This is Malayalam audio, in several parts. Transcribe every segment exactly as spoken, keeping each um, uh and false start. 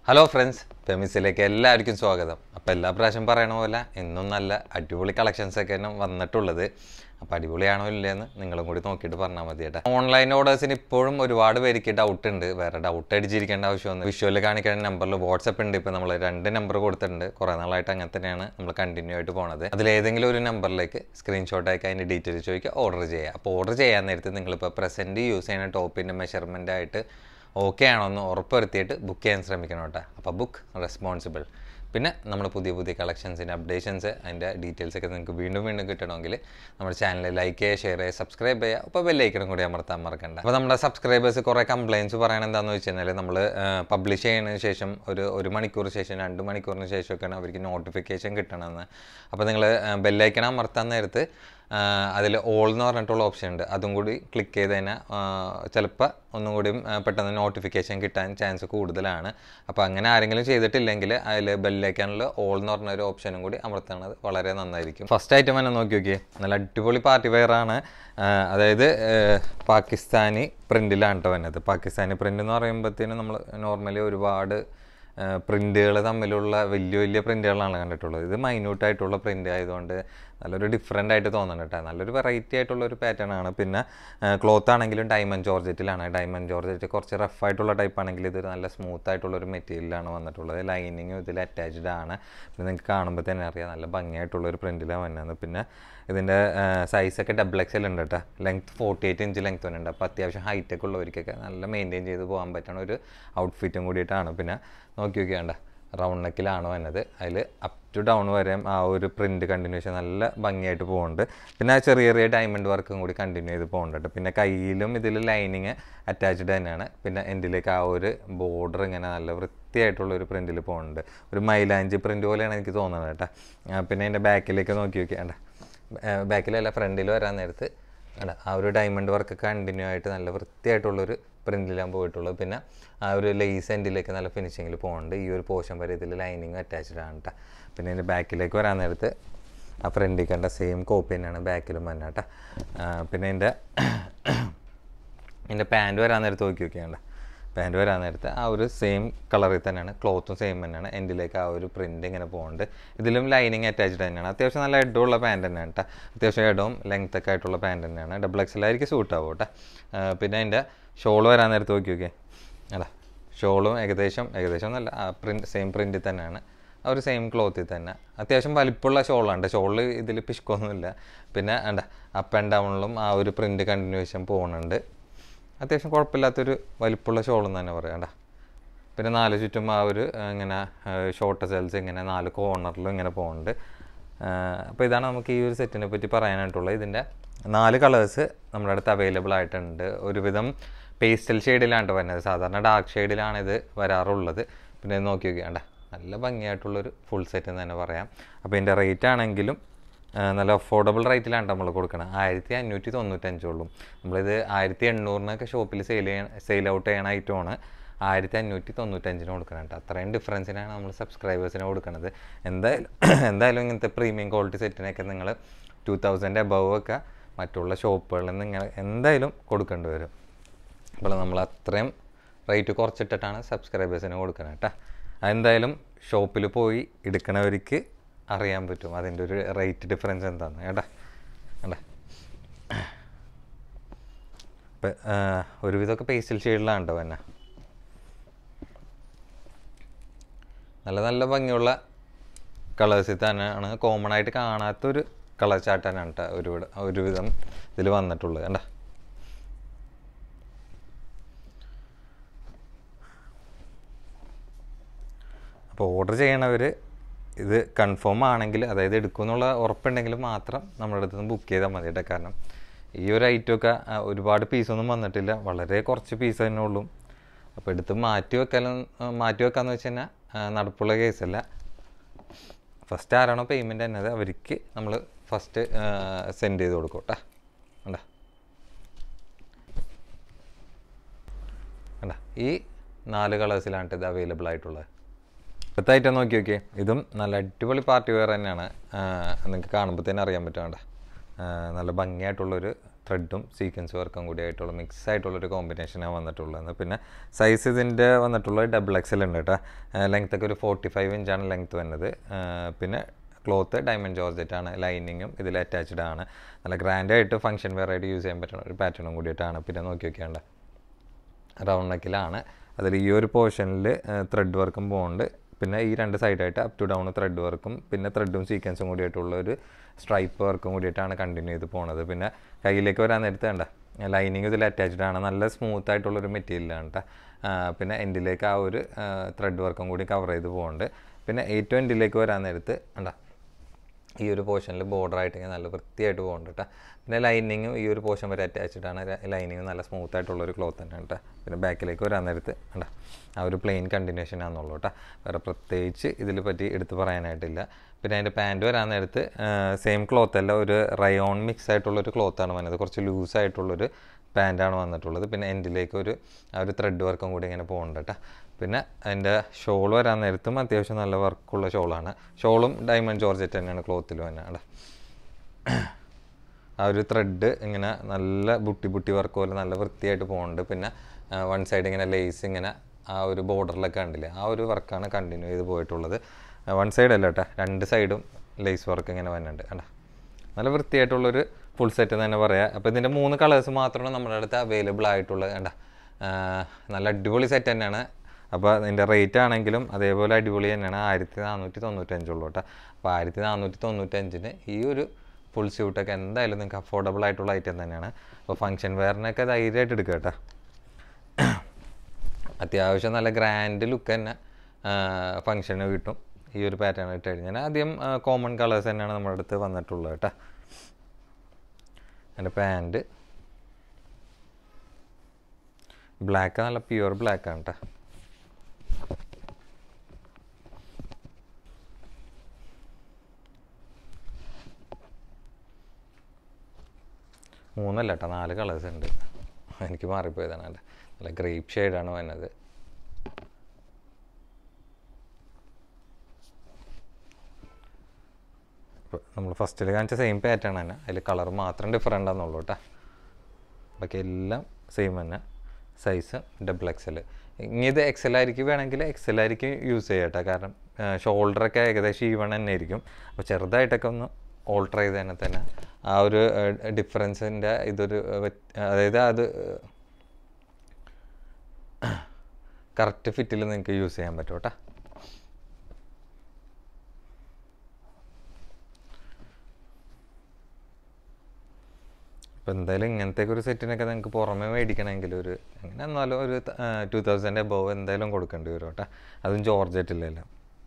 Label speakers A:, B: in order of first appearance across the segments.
A: Hello friends, ഫെമിസിലേക്ക് എല്ലാവർക്കും സ്വാഗതം. അപ്പോൾ എല്ലാ പ്രാവശ്യം പറയണ പോലെ ഇന്നും നല്ല അടിപൊളി കളക്ഷൻസ് ഒക്കെയാണ് വന്നിട്ടുള്ളത്. അപ്പോൾ അടിപൊളിയാണോ ഇല്ലയെന്ന് നിങ്ങളും കൂടി നോക്കിയിട്ട് പറഞ്ഞാൽ മതി കേട്ടോ. ഓൺലൈൻ ഓർഡേഴ്സിന് ഇപ്പോഴും ഒരുപാട് പേർക്ക് ഡൗട്ട് ഉണ്ട്. വേറെ ഡൗട്ട് അടിച്ചിരിക്കേണ്ട ആവശ്യമൊന്നും വിഷ്വലിൽ കാണിക്കുന്ന നമ്പറിൽ വാട്സപ്പ് ഉണ്ട്. ഇപ്പോൾ നമ്മൾ രണ്ട് നമ്പർ കൊടുത്തിട്ടുണ്ട്. കുറേ നാളായിട്ട് അങ്ങനെ തന്നെയാണ് നമ്മൾ കണ്ടിന്യൂ ആയിട്ട് പോണത്. അതിലേതെങ്കിലും ഒരു നമ്പറിലേക്ക് സ്ക്രീൻഷോട്ട് ആക്കി അതിൻ്റെ ഡീറ്റെയിൽസ് ചോദിക്കുക, ഓർഡർ ചെയ്യുക. അപ്പോൾ ഓർഡർ ചെയ്യാൻ നേരത്തെ നിങ്ങളിപ്പോൾ പ്രസൻറ്റ് യൂസ് ചെയ്യുന്ന ടോപ്പിൻ്റെ മെഷർമെൻ്റ് ആയിട്ട് ഓക്കെ ആണോന്ന് ഉറപ്പുവരുത്തിയിട്ട് ബുക്ക് ചെയ്യാൻ ശ്രമിക്കണം കേട്ടോ. അപ്പോൾ ബുക്ക് റെസ്പോൺസിബിൾ. പിന്നെ നമ്മൾ പുതിയ പുതിയ കളക്ഷൻസിൻ്റെ അപ്ഡേഷൻസ് അതിൻ്റെ ഡീറ്റെയിൽസ് ഒക്കെ നിങ്ങൾക്ക് വീണ്ടും വീണ്ടും കിട്ടണമെങ്കിൽ നമ്മുടെ ചാനൽ ലൈക്ക് ചെയ്യുക, ഷെയർ ചെയ്യുക, സബ്സ്ക്രൈബ് ചെയ്യുക. അപ്പോൾ ബെല്ലൈക്കനും കൂടി അമർത്താൻ മറക്കണ്ട. അപ്പോൾ നമ്മുടെ സബ്സ്ക്രൈബേഴ്സ് കുറേ കംപ്ലയിൻറ്റ്സ് പറയണത് എന്താണെന്ന് വെച്ച് കഴിഞ്ഞാൽ നമ്മൾ പബ്ലിഷ് ചെയ്യുന്നതിന് ശേഷം ഒരു ഒരു മണിക്കൂർ ശേഷം രണ്ട് മണിക്കൂറിന് ശേഷമൊക്കെയാണ് അവർക്ക് നോട്ടിഫിക്കേഷൻ കിട്ടണമെന്ന്. അപ്പോൾ നിങ്ങൾ ബെല്ലൈക്കൻ അമർത്താൻ നേരത്ത് അതിൽ ഓൾ എന്ന് പറഞ്ഞിട്ടുള്ള ഓപ്ഷൻ ഉണ്ട്. അതും കൂടി ക്ലിക്ക് ചെയ്ത് കഴിഞ്ഞാൽ ചിലപ്പോൾ ഒന്നും കൂടി പെട്ടെന്ന് നോട്ടിഫിക്കേഷൻ കിട്ടാൻ ചാൻസ് കൂടുതലാണ്. അപ്പോൾ അങ്ങനെ ആരെങ്കിലും ചെയ്തിട്ടില്ലെങ്കിൽ അതിൽ ബെല്ലൈക്കനിൽ ഓൾ എന്ന് പറഞ്ഞൊരു ഓപ്ഷനും കൂടി അമർത്തുന്നത് വളരെ നന്നായിരിക്കും. ഫസ്റ്റ് ഐറ്റം തന്നെ നോക്കി നോക്കിയേ, നല്ല അടിപൊളി പാർട്ടി വെയറാണ്. അതായത് പാകിസ്ഥാനി പ്രിൻറ്റിലാണ് കേട്ടോ വന്നത്. പാകിസ്ഥാനി പ്രിൻ്റ് എന്ന് പറയുമ്പോഴത്തേനും നമ്മൾ നോർമലി ഒരുപാട് പ്രിൻറ്റുകൾ തമ്മിലുള്ള വലിയ വലിയ പ്രിൻറ്റുകളാണ് കണ്ടിട്ടുള്ളത്. ഇത് മൈന്യൂട്ടായിട്ടുള്ള പ്രിൻ്റ് ആയതുകൊണ്ട് നല്ലൊരു ഡിഫറെൻ്റ് ആയിട്ട് തോന്നുന്നുണ്ട് കേട്ടോ. നല്ലൊരു വെറൈറ്റി ആയിട്ടുള്ളൊരു പാറ്റേൺ ആണ്. പിന്നെ ക്ലോത്ത് ആണെങ്കിലും ഡയമണ്ട് ജോർജറ്റിലാണ്. ഡയമണ്ട് ജോർജറ്റ് കുറച്ച് റഫായിട്ടുള്ള ടൈപ്പ് ആണെങ്കിൽ ഇതൊരു നല്ല സ്മൂത്ത് ആയിട്ടുള്ളൊരു മെറ്റീരിയലാണ് വന്നിട്ടുള്ളത്. ലൈനിങ്ങും ഇതിൽ അറ്റാച്ച്ഡ് ആണ്. പിന്നെ നിങ്ങൾക്ക് കാണുമ്പോൾ തന്നെ അറിയാം നല്ല ഭംഗിയായിട്ടുള്ളൊരു പ്രിൻറ്റിലാണ് വന്നത്. പിന്നെ ഇതിൻ്റെ സൈസൊക്കെ ഡബിൾ എക്സ് എൽ ഉണ്ട് കേട്ടോ. Length forty eight inch length വരുന്നുണ്ട്. അപ്പോൾ അത്യാവശ്യം ഹൈറ്റൊക്കെ ഉള്ളവർക്കൊക്കെ നല്ല മെയിൻറ്റെയിൻ ചെയ്ത് പോകാൻ പറ്റുന്ന ഒരു ഔട്ട്ഫിറ്റും കൂടിയിട്ടാണ്. പിന്നെ നോക്കി നോക്കിയാണ്ട റൗണ്ട് നെക്കിലാണ് വന്നത്. അതിൽ അപ് ടു ഡൗൺ വരെ ആ ഒരു പ്രിൻറ്റ് കണ്ടിന്യൂഷൻ നല്ല ഭംഗിയായിട്ട് പോകുന്നുണ്ട്. പിന്നെ ആ ചെറിയ ചെറിയ ഡയമണ്ട് വർക്കും കൂടി കണ്ടിന്യൂ ചെയ്ത് പോകുന്നുണ്ട്. പിന്നെ കയ്യിലും ഇതിൽ ലൈനിങ് അറ്റാച്ച്ഡ് തന്നെയാണ്. പിന്നെ എൻഡിലേക്ക് ആ ഒരു ബോർഡർ ഇങ്ങനെ നല്ല വൃത്തിയായിട്ടുള്ളൊരു പ്രിൻറ്റിൽ പോകുന്നുണ്ട്. ഒരു മൈലാഞ്ചി പ്രിൻറ്റ് പോലെയാണ് എനിക്ക് തോന്നുന്നത് കേട്ടോ. പിന്നെ എൻ്റെ ബാക്കിലേക്ക് നോക്കി നോക്കിയാണ്ട, ബാക്കിലല്ല ഫ്രണ്ടിൽ വരാൻ നേരത്ത് അല്ല ആ ഒരു ഡയമണ്ട് വർക്ക് കണ്ടിന്യൂ ആയിട്ട് നല്ല വൃത്തിയായിട്ടുള്ളൊരു പ്രിൻറ്റിലാണ് പോയിട്ടുള്ളത്. പിന്നെ ആ ഒരു ലേസ് എൻഡിലേക്ക് നല്ല ഫിനിഷിങ്ങിൽ പോകുന്നുണ്ട്. ഈ ഒരു പോർഷൻ വരെ ഇതിൽ ലൈനിങ് അറ്റാച്ച്ഡ് ആണ് കേട്ടോ. പിന്നെ ഇതിൻ്റെ ബാക്കിലേക്ക് വരാൻ നേരത്ത് ആ ഫ്രണ്ടിൽ കണ്ട സെയിം കോപ്പി തന്നെയാണ് ബാക്കിലും വന്നത് കേട്ടോ. പിന്നെ എൻ്റെ എൻ്റെ പാൻറ്റ് വരാൻ നേരത്ത് നോക്കി നോക്കിയാണ്ട, പാൻറ്റ് വരാൻ നേരത്ത് ആ ഒരു സെയിം കളറിൽ തന്നെയാണ്, ക്ലോത്തും സെയിം തന്നെയാണ്. എൻഡിലേക്ക് ആ ഒരു പ്രിൻറ്റ് ഇങ്ങനെ പോകുന്നുണ്ട്. ഇതിലും ലൈനിങ് അറ്റാച്ച്ഡ് തന്നെയാണ്. അത്യാവശ്യം നല്ല ഹെഡുള്ള പാൻറ്റ് തന്നെയാണ് കേട്ടോ. അത്യാവശ്യം ഹെഡും ലെങ്ത്തൊക്കെ ആയിട്ടുള്ള പാൻറ്റ് തന്നെയാണ്. ഡബിൾ എക്സലായിരിക്കും സൂട്ടാവും കേട്ടോ. പിന്നെ അതിൻ്റെ ഷോൾ വരാൻ നേരത്ത് നോക്കി നോക്കിയേ അല്ല, ഷോളും ഏകദേശം ഏകദേശം നല്ല ആ പ്രിൻറ്റ് സെയിം പ്രിൻറ്റിൽ തന്നെയാണ്. ആ ഒരു സെയിം ക്ലോത്തിൽ തന്നെ അത്യാവശ്യം വലിപ്പമുള്ള ഷോളാണ്. ഷോളിൽ ഇതിൽ പിഷ്കൊന്നുമില്ല. പിന്നെ എന്താ അപ്പ് ആൻഡ് ഡൗണിലും ആ ഒരു പ്രിൻറ്റ് കണ്ടിന്യൂഷൻ പോകുന്നുണ്ട്. അത്യാവശ്യം കുഴപ്പമില്ലാത്തൊരു വലിപ്പമുള്ള ഷോളെന്ന് തന്നെ പറയാം കേട്ടോ. പിന്നെ നാല് ചുറ്റും ആ ഒരു ഇങ്ങനെ ഷോർട്ട് സെൽസ് ഇങ്ങനെ നാല് കോർണറിലും ഇങ്ങനെ പോകുന്നുണ്ട്. അപ്പോൾ ഇതാണ് നമുക്ക് ഈ ഒരു സെറ്റിനെ പറ്റി പറയാനായിട്ടുള്ളത്. ഇതിൻ്റെ നാല് കളേഴ്സ് നമ്മുടെ അടുത്ത് അവൈലബിൾ ആയിട്ടുണ്ട്. ഒരുവിധം പേസ്റ്റൽ ഷെയ്ഡിലാണ് വരുന്നത്. സാധാരണ ഡാർക്ക് ഷെയ്ഡിലാണ് ഇത് വരാറുള്ളത്. പിന്നെ നോക്കി നോക്കിയാണ്ട നല്ല ഭംഗിയായിട്ടുള്ളൊരു ഫുൾ സെറ്റ് എന്ന് തന്നെ പറയാം. അപ്പോൾ ഇതിൻ്റെ റേറ്റ് ആണെങ്കിലും നല്ല അഫോർഡബിൾ റേറ്റിലാണ് നമ്മൾ കൊടുക്കണം. ആയിരത്തി അഞ്ഞൂറ്റി തൊണ്ണൂറ്റഞ്ചുള്ളൂ. നമ്മളിത് ആയിരത്തി എണ്ണൂറിനൊക്കെ ഷോപ്പിൽ സെയിൽ ചെയ്യണം സെയിൽ ഔട്ട് ചെയ്യണ ഐറ്റമാണ് ആയിരത്തി അഞ്ഞൂറ്റി തൊണ്ണൂറ്റഞ്ചിന് കൊടുക്കണം കേട്ടോ. അത്രയും ഡിഫറൻസിനാണ് നമ്മൾ സബ്സ്ക്രൈബേഴ്സിന് കൊടുക്കുന്നത്. എന്തായാലും എന്തായാലും ഇങ്ങനത്തെ പ്രീമിയം ക്വാളിറ്റി സെറ്റിനൊക്കെ നിങ്ങൾ ടു തൗസൻഡ് എബവ് ഒക്കെ മറ്റുള്ള ഷോപ്പുകളിൽ നിന്ന് നിങ്ങൾ എന്തായാലും കൊടുക്കേണ്ടി വരും. അപ്പോൾ നമ്മൾ അത്രയും റേറ്റ് കുറച്ചിട്ടിട്ടാണ് സബ്സ്ക്രൈബേഴ്സിന് കൊടുക്കുന്നത് കേട്ടോ. അതെന്തായാലും ഷോപ്പിൽ പോയി എടുക്കണവർക്ക് അറിയാൻ പറ്റും അതിൻ്റെ ഒരു റേറ്റ് ഡിഫറൻസ് എന്താണെന്ന് കേട്ടോ. കേട്ടോ ഇപ്പം ഒരുവിധമൊക്കെ പേസ്റ്റൽ ഷെയ്ഡിലാണ് കേട്ടോ തന്നെ. നല്ല നല്ല ഭംഗിയുള്ള കളേഴ്സിൽ തന്നെയാണ്. കോമൺ ആയിട്ട് കാണാത്തൊരു കളർ ചാർട്ടാണ് കേട്ടോ ഒരു ഒരുവിധം ഇതിൽ വന്നിട്ടുള്ളത് കേട്ടോ. അപ്പോൾ ഓർഡർ ചെയ്യണവർ ഇത് കൺഫേം ആണെങ്കിൽ, അതായത് എടുക്കുമെന്നുള്ള ഉറപ്പുണ്ടെങ്കിൽ മാത്രം നമ്മുടെ അടുത്ത് നിന്ന് ബുക്ക് ചെയ്താൽ മതി കേട്ടോ. കാരണം ഈ ഒരു ഐറ്റമൊക്കെ ഒരുപാട് പീസൊന്നും വന്നിട്ടില്ല, വളരെ കുറച്ച് പീസ് തന്നെ ഉള്ളൂ. അപ്പോൾ എടുത്ത് മാറ്റി വെക്കാനും മാറ്റി വെക്കാമെന്ന് വെച്ച് കഴിഞ്ഞാൽ നടപ്പുള്ള കേസല്ല. ഫസ്റ്റ് ആരാണോ പേയ്മെൻറ്റ് തന്നത് അവർക്ക് നമ്മൾ ഫസ്റ്റ് സെൻഡ് ചെയ്ത് കൊടുക്കും കേട്ടോ. കണ്ടാ കണ്ടാ ഈ നാല് കളേഴ്സിലാണ് ഇത് അവൈലബിൾ ആയിട്ടുള്ളത്. അടുത്ത ഐറ്റം നോക്കി നോക്കിയേ, ഇതും നല്ല അടിപൊളി പാർട്ടി വെയർ തന്നെയാണ്. നിങ്ങൾക്ക് കാണുമ്പോൾ തന്നെ അറിയാൻ പറ്റും. നല്ല ഭംഗിയായിട്ടുള്ളൊരു ത്രെഡും സീക്വൻസ് വർക്കും കൂടി ആയിട്ടുള്ള മിക്സ് ആയിട്ടുള്ളൊരു കോമ്പിനേഷനാണ് വന്നിട്ടുള്ളത്. പിന്നെ സൈസ് ഇതിൻ്റെ വന്നിട്ടുള്ളത് ഡബിൾ എക്സൽ ഉണ്ട് കേട്ടോ. ലെങ്ത്തൊക്കെ ഒരു ഫോർട്ടി ഫൈവ് ഇഞ്ചാണ് ലെങ്ത്ത് വന്നത്. പിന്നെ ക്ലോത്ത് ഡയമണ്ട് ജോർജറ്റാണ്, ലൈനിങ്ങും ഇതിൽ അറ്റാച്ച്ഡ് ആണ്. നല്ല ഗ്രാൻഡായിട്ട് ഫംഗ്ഷൻ വെയർ ആയിട്ട് യൂസ് ചെയ്യാൻ പറ്റുന്ന ഒരു പാറ്റേണും കൂടിയിട്ടാണ്. പിന്നെ നോക്കി നോക്കിയാണ്ട് റൗണ്ട് നെക്കിലാണ്. അതിൽ ഈ ഒരു പോർഷനിൽ ത്രെഡ് വർക്കും പോകുന്നുണ്ട്. പിന്നെ ഈ രണ്ട് സൈഡായിട്ട് അപ് ടു ഡൗൺ ത്രെഡ് വർക്കും പിന്നെ ത്രെഡും സീക്വൻസും കൂടിയായിട്ടുള്ള ഒരു സ്ട്രൈപ്പ് വർക്കും കൂടിയിട്ടാണ് കണ്ടിന്യൂ ചെയ്ത് പോകുന്നത്. പിന്നെ കയ്യിലേക്ക് വരാൻ നേരത്ത് വേണ്ട ലൈനിങ് ഇതിൽ അറ്റാച്ച്ഡ് ആണ്. നല്ല സ്മൂത്ത് ആയിട്ടുള്ളൊരു മെറ്റീരിയലാണ് കേട്ടോ. പിന്നെ എൻഡിലേക്ക് ആ ഒരു ത്രെഡ് വർക്കും കൂടി കവർ ചെയ്ത് പോകുന്നുണ്ട്. പിന്നെ ഏറ്റവും എൻഡിലേക്ക് വരാൻ നേരത്ത് വേണ്ട ഈ ഒരു പോർഷനിൽ ബോർഡറായിട്ട് ഇങ്ങനെ നല്ല വൃത്തിയായിട്ട് പോകുന്നുണ്ട് കേട്ടോ. പിന്നെ ലൈനിങ്ങും ഈ ഒരു പോർഷൻ വരെ അറ്റാച്ച്ഡ് ആണ്. ലൈനിങ് നല്ല സ്മൂത്ത് ആയിട്ടുള്ളൊരു ക്ലോത്ത് തന്നെയാണ് കേട്ടോ. പിന്നെ ബാക്കിലേക്ക് വരാൻ നേരത്ത് വേണ്ട ആ ഒരു പ്ലെയിൻ കണ്ടിന്യൂഷൻ ആണെന്നുള്ളൂ കേട്ടോ. വേറെ പ്രത്യേകിച്ച് ഇതിൽ പറ്റി എടുത്ത് പറയാനായിട്ടില്ല. പിന്നെ അതിൻ്റെ പാൻറ്റ് വരാൻ നേരത്ത് സെയിം ക്ലോത്ത് അല്ല, ഒരു റയോൺ മിക്സ് ആയിട്ടുള്ളൊരു ക്ലോത്താണ് വന്നത്. കുറച്ച് ലൂസായിട്ടുള്ളൊരു പാൻറ്റാണ് വന്നിട്ടുള്ളത്. പിന്നെ എൻഡിലേക്ക് ഒരു ആ ഒരു ത്രെഡ് വർക്കും കൂടി ഇങ്ങനെ പോകുന്നുണ്ട് കേട്ടോ. പിന്നെ അതിൻ്റെ ഷോൾ വരാൻ നേരത്തും അത്യാവശ്യം നല്ല വർക്കുള്ള ഷോളാണ്. ഷോളും ഡയമണ്ട് ജോർജറ്റ് തന്നെയാണ് ക്ലോത്തിൽ തന്നെയാണ്. ആ ഒരു ത്രെഡ് ഇങ്ങനെ നല്ല ബുട്ടി ബുട്ടി വർക്ക് പോലെ നല്ല വൃത്തിയായിട്ട് പോകുന്നുണ്ട്. പിന്നെ വൺ സൈഡ് ഇങ്ങനെ ലേസ് ഇങ്ങനെ ആ ഒരു ബോർഡറിലൊക്കെ കണ്ടില്ലേ, ആ ഒരു വർക്കാണ് കണ്ടിന്യൂ ചെയ്ത് പോയിട്ടുള്ളത്. വൺ സൈഡ് അല്ല കേട്ടോ, രണ്ട് സൈഡും ലേസ് വർക്ക് ഇങ്ങനെ വന്നിട്ടുണ്ട് കണ്ട. നല്ല വൃത്തിയായിട്ടുള്ളൊരു ഫുൾ സെറ്റ് എന്ന് തന്നെ പറയാം. അപ്പോൾ ഇതിൻ്റെ മൂന്ന് കളേഴ്സ് മാത്രമാണ് നമ്മുടെ അടുത്ത് അവൈലബിൾ ആയിട്ടുള്ളത് കണ്ട. നല്ല അടിപൊളി സെറ്റ് തന്നെയാണ്. അപ്പോൾ അതിൻ്റെ റേറ്റ് ആണെങ്കിലും അതേപോലെ അടിപൊളി തന്നെയാണ്. ആയിരത്തി നാനൂറ്റി തൊണ്ണൂറ്റഞ്ചുള്ളൂ കേട്ടോ. അപ്പോൾ ആയിരത്തി നാനൂറ്റി തൊണ്ണൂറ്റഞ്ചിന് ഈ ഒരു ഫുൾ സ്യൂട്ടൊക്കെ എന്തായാലും നിങ്ങൾക്ക് അഫോർഡബിൾ ആയിട്ടുള്ള ഐറ്റം തന്നെയാണ്. അപ്പോൾ ഫംഗ്ഷൻ വെയറിനൊക്കെ ധൈര്യമായിട്ട് എടുക്കുക കേട്ടോ. അത്യാവശ്യം നല്ല ഗ്രാൻഡ് ലുക്ക് തന്നെ ഫംഗ്ഷന് കിട്ടും ഈ ഒരു പാറ്റേൺ ഇട്ട് കഴിഞ്ഞാൽ. ആദ്യം കോമൺ കളേഴ്സ് തന്നെയാണ് നമ്മുടെ അടുത്ത് വന്നിട്ടുള്ളത് കേട്ടോ. അതിൻ്റെ പാൻറ്റ് ബ്ലാക്ക്, നല്ല പ്യുവർ ബ്ലാക്കാണ് കേട്ടോ. മൂന്നല്ല കേട്ടോ, നാല് കളേഴ്സ് ഉണ്ട്. എനിക്ക് മാറിപ്പോയതാണ്. എൻ്റെ നല്ല ഗ്രേപ്പ് ഷെയ്ഡാണ് വന്നത്. ഇപ്പോൾ നമ്മൾ ഫസ്റ്റിൽ കാണിച്ച സെയിം പാറ്റേൺ തന്നെ, അതിൽ കളർ മാത്രം ഡിഫറൻ്റ് ആണെന്നുള്ളൂ കേട്ടോ. ബാക്കി എല്ലാം സെയിം തന്നെ. Size double XL. ഇനി ഇത് എക്സൽ ആയിരിക്കും വേണമെങ്കിൽ എക്സൽ ആയിരിക്കും യൂസ് ചെയ്യുക കേട്ടോ. കാരണം ഷോൾഡറൊക്കെ ഏകദേശം ഈവൺ തന്നെ ആയിരിക്കും. അപ്പോൾ ചെറുതായിട്ടൊക്കെ ഒന്ന് ഓൾട്ടർ ചെയ്ത് തന്നെ തന്നെ ആ ഒരു ഡിഫറൻസിൻ്റെ ഇതൊരു അതായത് അത് കറക്റ്റ് ഫിറ്റിൽ നിങ്ങൾക്ക് യൂസ് ചെയ്യാൻ പറ്റും കേട്ടോ. അപ്പോൾ എന്തായാലും ഇങ്ങനത്തെ ഒരു സെറ്റിനൊക്കെ നിങ്ങൾക്ക് പുറമേ മേടിക്കണമെങ്കിൽ ഒരു എങ്ങനെ എന്നാലും ഒരു ടു തൗസൻഡ് എബോവ് എന്തായാലും കൊടുക്കേണ്ടി വരും കേട്ടോ. അതും ജോർജറ്റില്ലല്ലോ.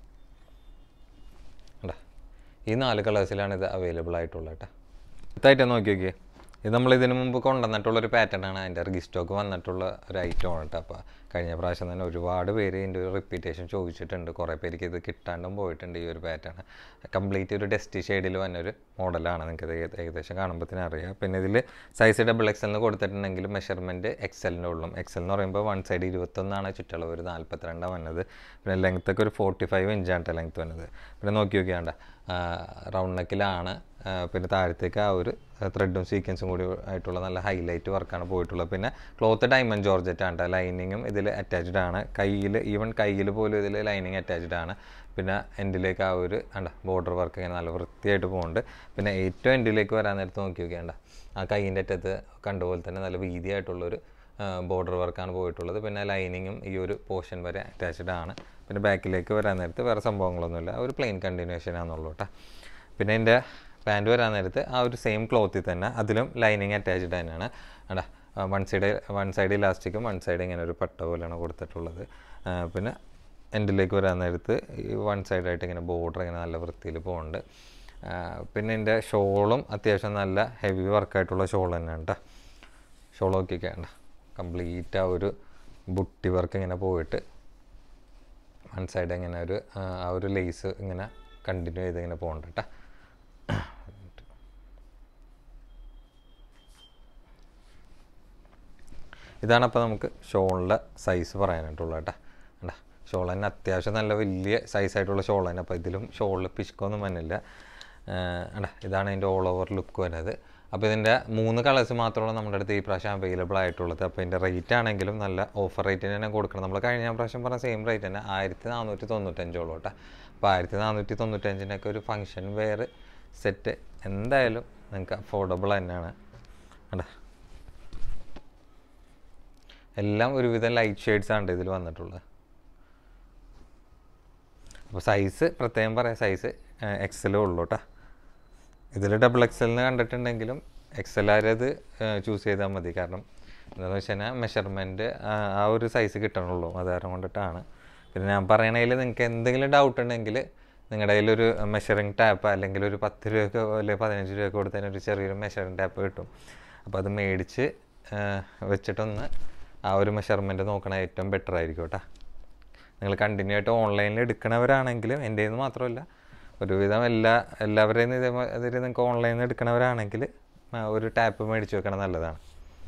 A: കേട്ടോ ഈ നാല് കളേഴ്സിലാണ് ഇത് അവൈലബിൾ ആയിട്ടുള്ളത് കേട്ടോ. ഇതായിട്ട് നോക്കി നോക്കിയേ, ഇത് നമ്മൾ ഇതിനു മുമ്പ് കൊണ്ടുവന്നിട്ടുള്ളൊരു പാറ്റേൺ ആണ്. അതിൻ്റെ റീസ്റ്റോക്ക് വന്നിട്ടുള്ള ഒരു ഐറ്റം ആണ് കേട്ടോ. അപ്പോൾ കഴിഞ്ഞ പ്രാവശ്യം തന്നെ ഒരുപാട് പേര് ഇതിൻ്റെ ഒരു റിപ്പീറ്റേഷൻ ചോദിച്ചിട്ടുണ്ട്. കുറേ പേർക്ക് ഇത് കിട്ടാണ്ടും പോയിട്ടുണ്ട്. ഈ ഒരു പാറ്റേൺ കംപ്ലീറ്റ് ഒരു ഡസ്റ്റി ഷെയ്ഡിൽ വന്നൊരു മോഡലാണ്. നിങ്ങൾക്ക് ഇത് ഏകദേശം കാണുമ്പോഴത്തേനും അറിയാം. പിന്നെ ഇതിൽ സൈസ് ഡബിൾ എക്സലിന് കൊടുത്തിട്ടുണ്ടെങ്കിൽ മെഷർമെൻറ്റ് എക്സലിൻ്റെ ഉള്ളും. എക്സൽ എന്ന് പറയുമ്പോൾ വൺ സൈഡ് ഇരുപത്തൊന്നാണ്, ചുറ്റളവ് ഒരു നാൽപ്പത്തിരണ്ടാണ് വന്നത്. പിന്നെ ലെങ്ത്തൊക്കെ ഒരു ഫോർട്ടി ഫൈവ് ഇഞ്ചാണ് കേട്ടോ ലെങ്ത്ത് വന്നത്. പിന്നെ നോക്കി നോക്കിയാണ്ട റൗണ്ട് നെക്കിലാണ്. പിന്നെ താഴത്തേക്ക് ആ ഒരു ത്രെഡും സീക്വൻസും കൂടി ആയിട്ടുള്ള നല്ല ഹൈലൈറ്റ് വർക്കാണ് പോയിട്ടുള്ളത്. പിന്നെ ക്ലോത്ത് ഡയമണ്ട് ജോർജറ്റ് ആണ്. ലൈനിങ്ങും ഇതിൽ അറ്റാച്ച്ഡ് ആണ്. കയ്യിൽ ഈവൻ കയ്യിൽ പോലും ഇതിൽ ലൈനിങ് അറ്റാച്ച്ഡ് ആണ്. പിന്നെ എൻഡിലേക്ക് ആ ഒരു അണ്ട ബോർഡർ വർക്ക് ഇങ്ങനെ നല്ല വൃത്തിയായിട്ട് പോകുന്നുണ്ട്. പിന്നെ ഏറ്റവും എൻഡിലേക്ക് വരാൻ നേരത്ത് നോക്കി നോക്കിയാണ്ട ആ കൈയിൻ്റെ അറ്റത്ത് കണ്ടുപോലെ തന്നെ നല്ല വീതിയായിട്ടുള്ളൊരു ബോർഡർ വർക്കാണ് പോയിട്ടുള്ളത്. പിന്നെ ലൈനിങ്ങും ഈ ഒരു പോർഷൻ വരെ അറ്റാച്ച്ഡ് ആണ്. പിന്നെ ബാക്കിലേക്ക് വരാൻ നേരത്ത് വേറെ സംഭവങ്ങളൊന്നുമില്ല, ഒരു പ്ലെയിൻ കണ്ടിന്യൂഷൻ ആണെന്നുള്ളൂ കേട്ടോ. പിന്നെ എൻ്റെ പാൻറ്റ് വരാൻ നേരത്ത് ആ ഒരു സെയിം ക്ലോത്തിൽ തന്നെ അതിലും ലൈനിങ് അറ്റാച്ച്ഡ് തന്നെയാണ്. അടാ വൺ സൈഡ് വൺ സൈഡ് ഇലാസ്റ്റിക്കും വൺ സൈഡ് ഇങ്ങനെ ഒരു പട്ട പോലെയാണ് കൊടുത്തിട്ടുള്ളത്. പിന്നെ എൻഡിലേക്ക് വരാൻ നേരത്ത് ഈ വൺ സൈഡായിട്ട് ഇങ്ങനെ ബോർഡർ ഇങ്ങനെ നല്ല വൃത്തിയിൽ പോകുന്നുണ്ട്. പിന്നെ എൻ്റെ ഷോളും അത്യാവശ്യം നല്ല ഹെവി വർക്കായിട്ടുള്ള ഷോൾ തന്നെയാണ് കേട്ടോ. ഷോൾ നോക്കിയൊക്കെ വേണ്ട കംപ്ലീറ്റ് ആ ഒരു ബുട്ടി വർക്ക് ഇങ്ങനെ പോയിട്ട് വൺ സൈഡ് ഇങ്ങനെ ഒരു ആ ഒരു ലേസ് ഇങ്ങനെ കണ്ടിന്യൂ ചെയ്ത് ഇങ്ങനെ പോകുന്നുണ്ട് കേട്ടോ. ഇതാണ് അപ്പോൾ നമുക്ക് ഷോളിൻ്റെ സൈസ് പറയാനായിട്ടുള്ളത് കേട്ടോ. വേണ്ട ഷോൾ തന്നെ അത്യാവശ്യം നല്ല വലിയ സൈസായിട്ടുള്ള ഷോൾ തന്നെ. അപ്പോൾ ഇതിലും ഷോളിൽ പിശുക്കൊന്നും വന്നില്ല. വേണ്ട ഇതാണ് അതിൻ്റെ ഓൾ ഓവർ ലുക്ക് വരുന്നത്. അപ്പോൾ ഇതിൻ്റെ മൂന്ന് കളേഴ്സ് മാത്രമാണ് നമ്മുടെ അടുത്ത് ഈ പ്രാവശ്യം അവൈലബിൾ ആയിട്ടുള്ളത്. അപ്പോൾ ഇതിൻ്റെ റേറ്റ് ആണെങ്കിലും നല്ല ഓഫർ റേറ്റിന് തന്നെ കൊടുക്കണം. നമ്മൾ കഴിഞ്ഞ പ്രാവശ്യം പറഞ്ഞ സെയിം റേറ്റ് തന്നെ ആയിരത്തി നാനൂറ്റി തൊണ്ണൂറ്റഞ്ചോളം കേട്ടോ. അപ്പോൾ ആയിരത്തി നാനൂറ്റി തൊണ്ണൂറ്റഞ്ചിനൊക്കെ ഒരു ഫംഗ്ഷൻ വെയർ സെറ്റ് എന്തായാലും നിങ്ങൾക്ക് അഫോർഡബിൾ തന്നെയാണ്. അടാ എല്ലാം ഒരുവിധം ലൈറ്റ് ഷെയ്ഡ്സ് ആണ് ഇതിൽ വന്നിട്ടുള്ളത്. അപ്പോൾ സൈസ് പ്രത്യേകം പറയാം, സൈസ് എക്സലേ ഉള്ളൂ കേട്ടോ. ഇതിൽ ഡബിൾ എക്സലിന് കണ്ടിട്ടുണ്ടെങ്കിലും എക്സൽ ആരത് ചൂസ് ചെയ്താൽ മതി. കാരണം എന്താണെന്ന് വെച്ച് കഴിഞ്ഞാൽ മെഷർമെൻറ്റ് ആ ഒരു സൈസ് കിട്ടണുള്ളൂ, അത് കാരണം കൊണ്ടിട്ടാണ്. പിന്നെ ഞാൻ പറയണതിൽ നിങ്ങൾക്ക് എന്തെങ്കിലും ഡൗട്ട് ഉണ്ടെങ്കിൽ നിങ്ങളുടെ കയ്യിലൊരു മെഷറിങ് ടാപ്പ് അല്ലെങ്കിൽ ഒരു പത്ത് രൂപയ്ക്കോ അല്ലെങ്കിൽ പതിനഞ്ച് രൂപയ്ക്ക് കൊടുത്തതിന് ഒരു ചെറിയൊരു മെഷറിങ് ടാപ്പ് കിട്ടും. അപ്പോൾ അത് മേടിച്ച് വെച്ചിട്ടൊന്ന് ആ ഒരു മെഷർമെൻറ്റ് നോക്കണ ഏറ്റവും ബെറ്റർ ആയിരിക്കും കേട്ടോ. നിങ്ങൾ കണ്ടിന്യൂ ആയിട്ട് ഓൺലൈനിൽ എടുക്കണവരാണെങ്കിലും എൻ്റെ നിന്ന് മാത്രമല്ല ഒരുവിധം എല്ലാ എല്ലാവരുടെയും ഇതേമാതിരി നിങ്ങൾക്ക് ഓൺലൈനിൽ നിന്ന് എടുക്കണവരാണെങ്കിൽ ഒരു ടാപ്പ് മേടിച്ച് വെക്കണം നല്ലതാണ്.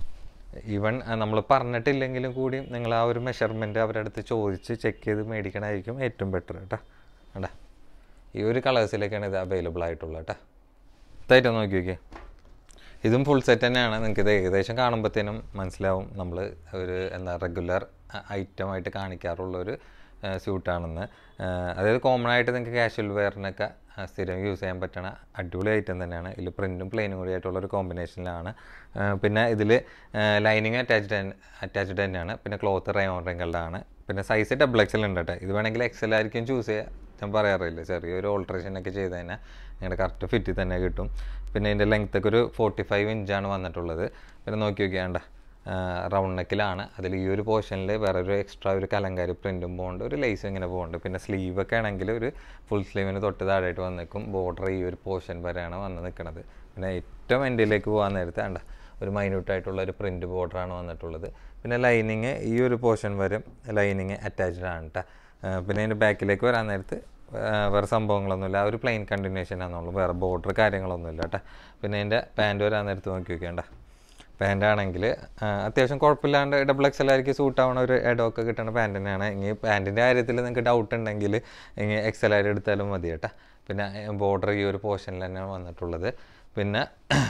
A: ഈവൻ നമ്മൾ പറഞ്ഞിട്ടില്ലെങ്കിലും കൂടി നിങ്ങൾ ആ ഒരു മെഷർമെൻറ്റ് അവരുടെ അടുത്ത് ചോദിച്ച് ചെക്ക് ചെയ്ത് മേടിക്കണമായിരിക്കും ഏറ്റവും ബെറ്റർ കേട്ടോ. കേട്ടാ ഈ ഒരു കളേഴ്സിലേക്കാണ് ഇത് അവൈലബിൾ ആയിട്ടുള്ളത് കേട്ടോ. ഇതായിട്ട് നോക്കി നോക്കിയേ, ഇതും ഫുൾ സെറ്റ് തന്നെയാണ്. നിങ്ങൾക്ക് ഇത് ഏകദേശം കാണുമ്പോഴത്തേനും മനസ്സിലാവും നമ്മൾ ഒരു എന്താ റെഗുലർ ഐറ്റമായിട്ട് കാണിക്കാറുള്ളൊരു സ്യൂട്ടാണെന്ന്. അതായത് കോമൺ ആയിട്ട് നിങ്ങൾക്ക് കാഷ്വൽ വെയറിനൊക്കെ സ്ഥിരം യൂസ് ചെയ്യാൻ പറ്റണ അടിപൊളി ഐറ്റം തന്നെയാണ്. ഇതിൽ പ്രിൻറ്റും പ്ലെയിനും കൂടി ആയിട്ടുള്ളൊരു കോമ്പിനേഷനിലാണ്. പിന്നെ ഇതിൽ ലൈനിങ് അറ്റാച്ച്ഡ് അറ്റാച്ച്ഡ് തന്നെയാണ്. പിന്നെ ക്ലോത്ത് റയോൺ റിങ്കൾഡാണ്. പിന്നെ സൈസ് ഡബിൾ എക്സൽ ഉണ്ട് കേട്ടോ. ഇത് വേണമെങ്കിൽ എക്സൽ ആയിരിക്കും ചൂസ് ചെയ്യുക, ഞാൻ പറയാറില്ല. ചെറിയൊരു ഓൾട്രേഷനൊക്കെ ചെയ്ത് കഴിഞ്ഞാൽ നിങ്ങളുടെ കറക്റ്റ് ഫിറ്റ് തന്നെ കിട്ടും. പിന്നെ ഇതിൻ്റെ ലെങ്ത്തൊക്കെ ഒരു ഫോർട്ടി ഫൈവ് ഇഞ്ചാണ് വന്നിട്ടുള്ളത്. പിന്നെ നോക്കി നോക്കിയാണ്ട റൗണ്ട് നെക്കിലാണ്. അതിൽ ഈ ഒരു പോർഷനിൽ വേറൊരു എക്സ്ട്രാ ഒരു കലങ്കാരി പ്രിൻറ്റും പോകുന്നുണ്ട്, ഒരു ലേസും ഇങ്ങനെ പോകുന്നുണ്ട്. പിന്നെ സ്ലീവൊക്കെ ആണെങ്കിൽ ഒരു ഫുൾ സ്ലീവിന് തൊട്ട് താഴായിട്ട് വന്നേക്കും. ബോർഡർ ഈ ഒരു പോർഷൻ വരെയാണ് വന്ന് നിൽക്കുന്നത്. പിന്നെ ഏറ്റവും എൻഡിലേക്ക് പോകാൻ നേരത്തെ വേണ്ട ഒരു മൈന്യൂട്ടായിട്ടുള്ള ഒരു പ്രിൻറ്റ് ബോർഡറാണ് വന്നിട്ടുള്ളത്. പിന്നെ ലൈനിങ് ഈ ഒരു പോർഷൻ വരെ ലൈനിങ് അറ്റാച്ച്ഡ് ആണ് കേട്ടോ. പിന്നെ അതിൻ്റെ ബാക്കിലേക്ക് വരാൻ നേരത്ത് വേറെ സംഭവങ്ങളൊന്നുമില്ല, ആ ഒരു പ്ലെയിൻ കണ്ടിന്യൂഷൻ ആണെന്നുള്ളൂ, വേറെ ബോർഡർ കാര്യങ്ങളൊന്നുമില്ല കേട്ടോ. പിന്നെ അതിൻ്റെ പാൻറ്റ് വരാൻ നേരത്ത് നോക്കി നോക്കിയാണ്ട പാൻറ്റാണെങ്കിൽ അത്യാവശ്യം കുഴപ്പമില്ലാണ്ട് ഡബിൾ എക്സൽ ആയിരിക്കും സൂട്ട് ആവണ ഒരു എഡോക്കെ കിട്ടുന്ന പാൻറ്റ് തന്നെയാണ്. ഇനി പാൻറ്റിൻ്റെ കാര്യത്തിൽ നിങ്ങൾക്ക് ഡൗട്ട് ഉണ്ടെങ്കിൽ ഇനി എക്സൽ ആയിട്ട് എടുത്താലും മതി കേട്ടോ. പിന്നെ ബോർഡർ ഈ ഒരു പോർഷനിൽ തന്നെയാണ് വന്നിട്ടുള്ളത്. പിന്നെ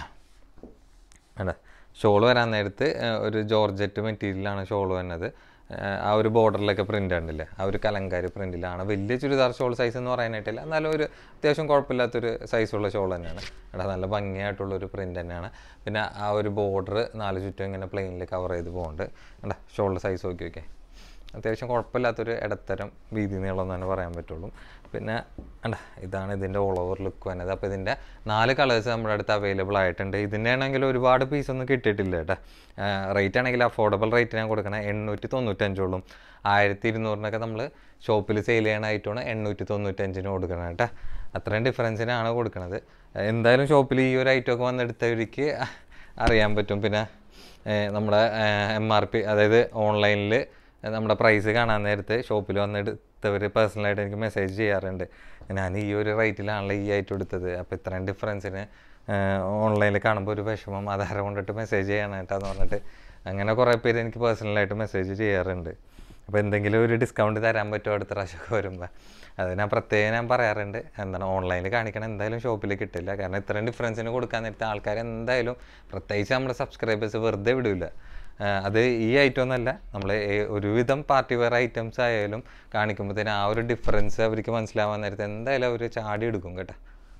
A: വേണ്ട ഷോൾ വരാൻ നേരത്ത് ഒരു ജോർജറ്റ് മെറ്റീരിയലാണ് ഷോൾ വന്നത്. ആ ഒരു ബോർഡറിലൊക്കെ പ്രിൻ്റ് ഉണ്ടല്ലേ, ആ ഒരു കലങ്കാരി പ്രിൻറ്റിലാണ്. വലിയ ചുരിദാർ ഷോൾ സൈസ് എന്ന് പറയാനായിട്ടില്ല, എന്നാലും ഒരു അത്യാവശ്യം കുഴപ്പമില്ലാത്തൊരു സൈസുള്ള ഷോൾ തന്നെയാണ്. എടാ നല്ല ഭംഗിയായിട്ടുള്ളൊരു പ്രിൻ്റ് തന്നെയാണ്. പിന്നെ ആ ഒരു ബോർഡർ നാല് ചുറ്റും ഇങ്ങനെ പ്ലെയിനിൽ കവർ ചെയ്ത് പോകുന്നുണ്ട്. എടാ ഷോളിൻ്റെ സൈസ് നോക്കി നോക്കിയേ, അത്യാവശ്യം കുഴപ്പമില്ലാത്തൊരു ഇടത്തരം വീതി നീളം എന്ന് തന്നെ പറയാൻ പറ്റുള്ളൂ. പിന്നെ അണ്ട ഇതാണ് ഇതിൻ്റെ ഓൾ ഓവർ ലുക്ക് വന്നത്. അപ്പോൾ ഇതിൻ്റെ നാല് കളേഴ്സ് നമ്മുടെ അടുത്ത് അവൈലബിൾ ആയിട്ടുണ്ട്. ഇതിൻ്റെ ആണെങ്കിൽ ഒരുപാട് പീസൊന്നും കിട്ടിയിട്ടില്ല കേട്ടോ. റേറ്റ് ആണെങ്കിൽ അഫോർഡബിൾ റേറ്റ് ഞാൻ കൊടുക്കണം, എണ്ണൂറ്റി തൊണ്ണൂറ്റഞ്ചോളും. ആയിരത്തി ഇരുന്നൂറിനൊക്കെ നമ്മൾ ഷോപ്പിൽ സെയിൽ ചെയ്യണ ഐറ്റമാണ് എണ്ണൂറ്റി തൊണ്ണൂറ്റഞ്ചിന് കൊടുക്കണം കേട്ടോ. അത്രയും ഡിഫറൻസിനാണ് കൊടുക്കുന്നത്. എന്തായാലും ഷോപ്പിൽ ഈ ഒരു ഐറ്റമൊക്കെ വന്നെടുത്തവർക്ക് അറിയാൻ പറ്റും. പിന്നെ നമ്മുടെ എം ആർ പി അതായത് ഓൺലൈനിൽ നമ്മുടെ പ്രൈസ് കാണാൻ നേരത്ത് ഷോപ്പിൽ വന്നെടുത്തവർ പേഴ്സണലായിട്ട് എനിക്ക് മെസ്സേജ് ചെയ്യാറുണ്ട്, ഞാൻ ഈ ഒരു റേറ്റിലാണല്ലോ ഈ ഐറ്റം എടുത്തത്, അപ്പോൾ ഇത്രയും ഡിഫറൻസിന് ഓൺലൈനിൽ കാണുമ്പോൾ ഒരു വിഷമം ആധാരം കൊണ്ടിട്ട് മെസ്സേജ് ചെയ്യാനായിട്ടാന്ന് പറഞ്ഞിട്ട് അങ്ങനെ കുറേ പേര് എനിക്ക് പേഴ്സണലായിട്ട് മെസ്സേജ് ചെയ്യാറുണ്ട്. അപ്പോൾ എന്തെങ്കിലും ഒരു ഡിസ്കൗണ്ട് തരാൻ പറ്റുമോ അടുത്ത പ്രാവശ്യമൊക്കെ വരുമ്പോൾ, അത് ഞാൻ പ്രത്യേകം ഞാൻ പറയാറുണ്ട്. എന്താണ് ഓൺലൈനിൽ കാണിക്കണം എന്തായാലും ഷോപ്പിൽ കിട്ടില്ല. കാരണം ഇത്രയും ഡിഫറൻസിന് കൊടുക്കാൻ നേരത്തെ ആൾക്കാർ എന്തായാലും പ്രത്യേകിച്ച് നമ്മുടെ സബ്സ്ക്രൈബേഴ്സ് വെറുതെ വിടില്ല. അത് ഈ ഐറ്റം ഒന്നല്ല, നമ്മൾ ഒരുവിധം പാർട്ടി വെയർ ഐറ്റംസ് ആയാലും കാണിക്കുമ്പോഴത്തേനും ആ ഒരു ഡിഫറൻസ് അവർക്ക് മനസ്സിലാവാൻ നേരത്തെ എന്തായാലും അവർ ചാടി എടുക്കും കേട്ടോ.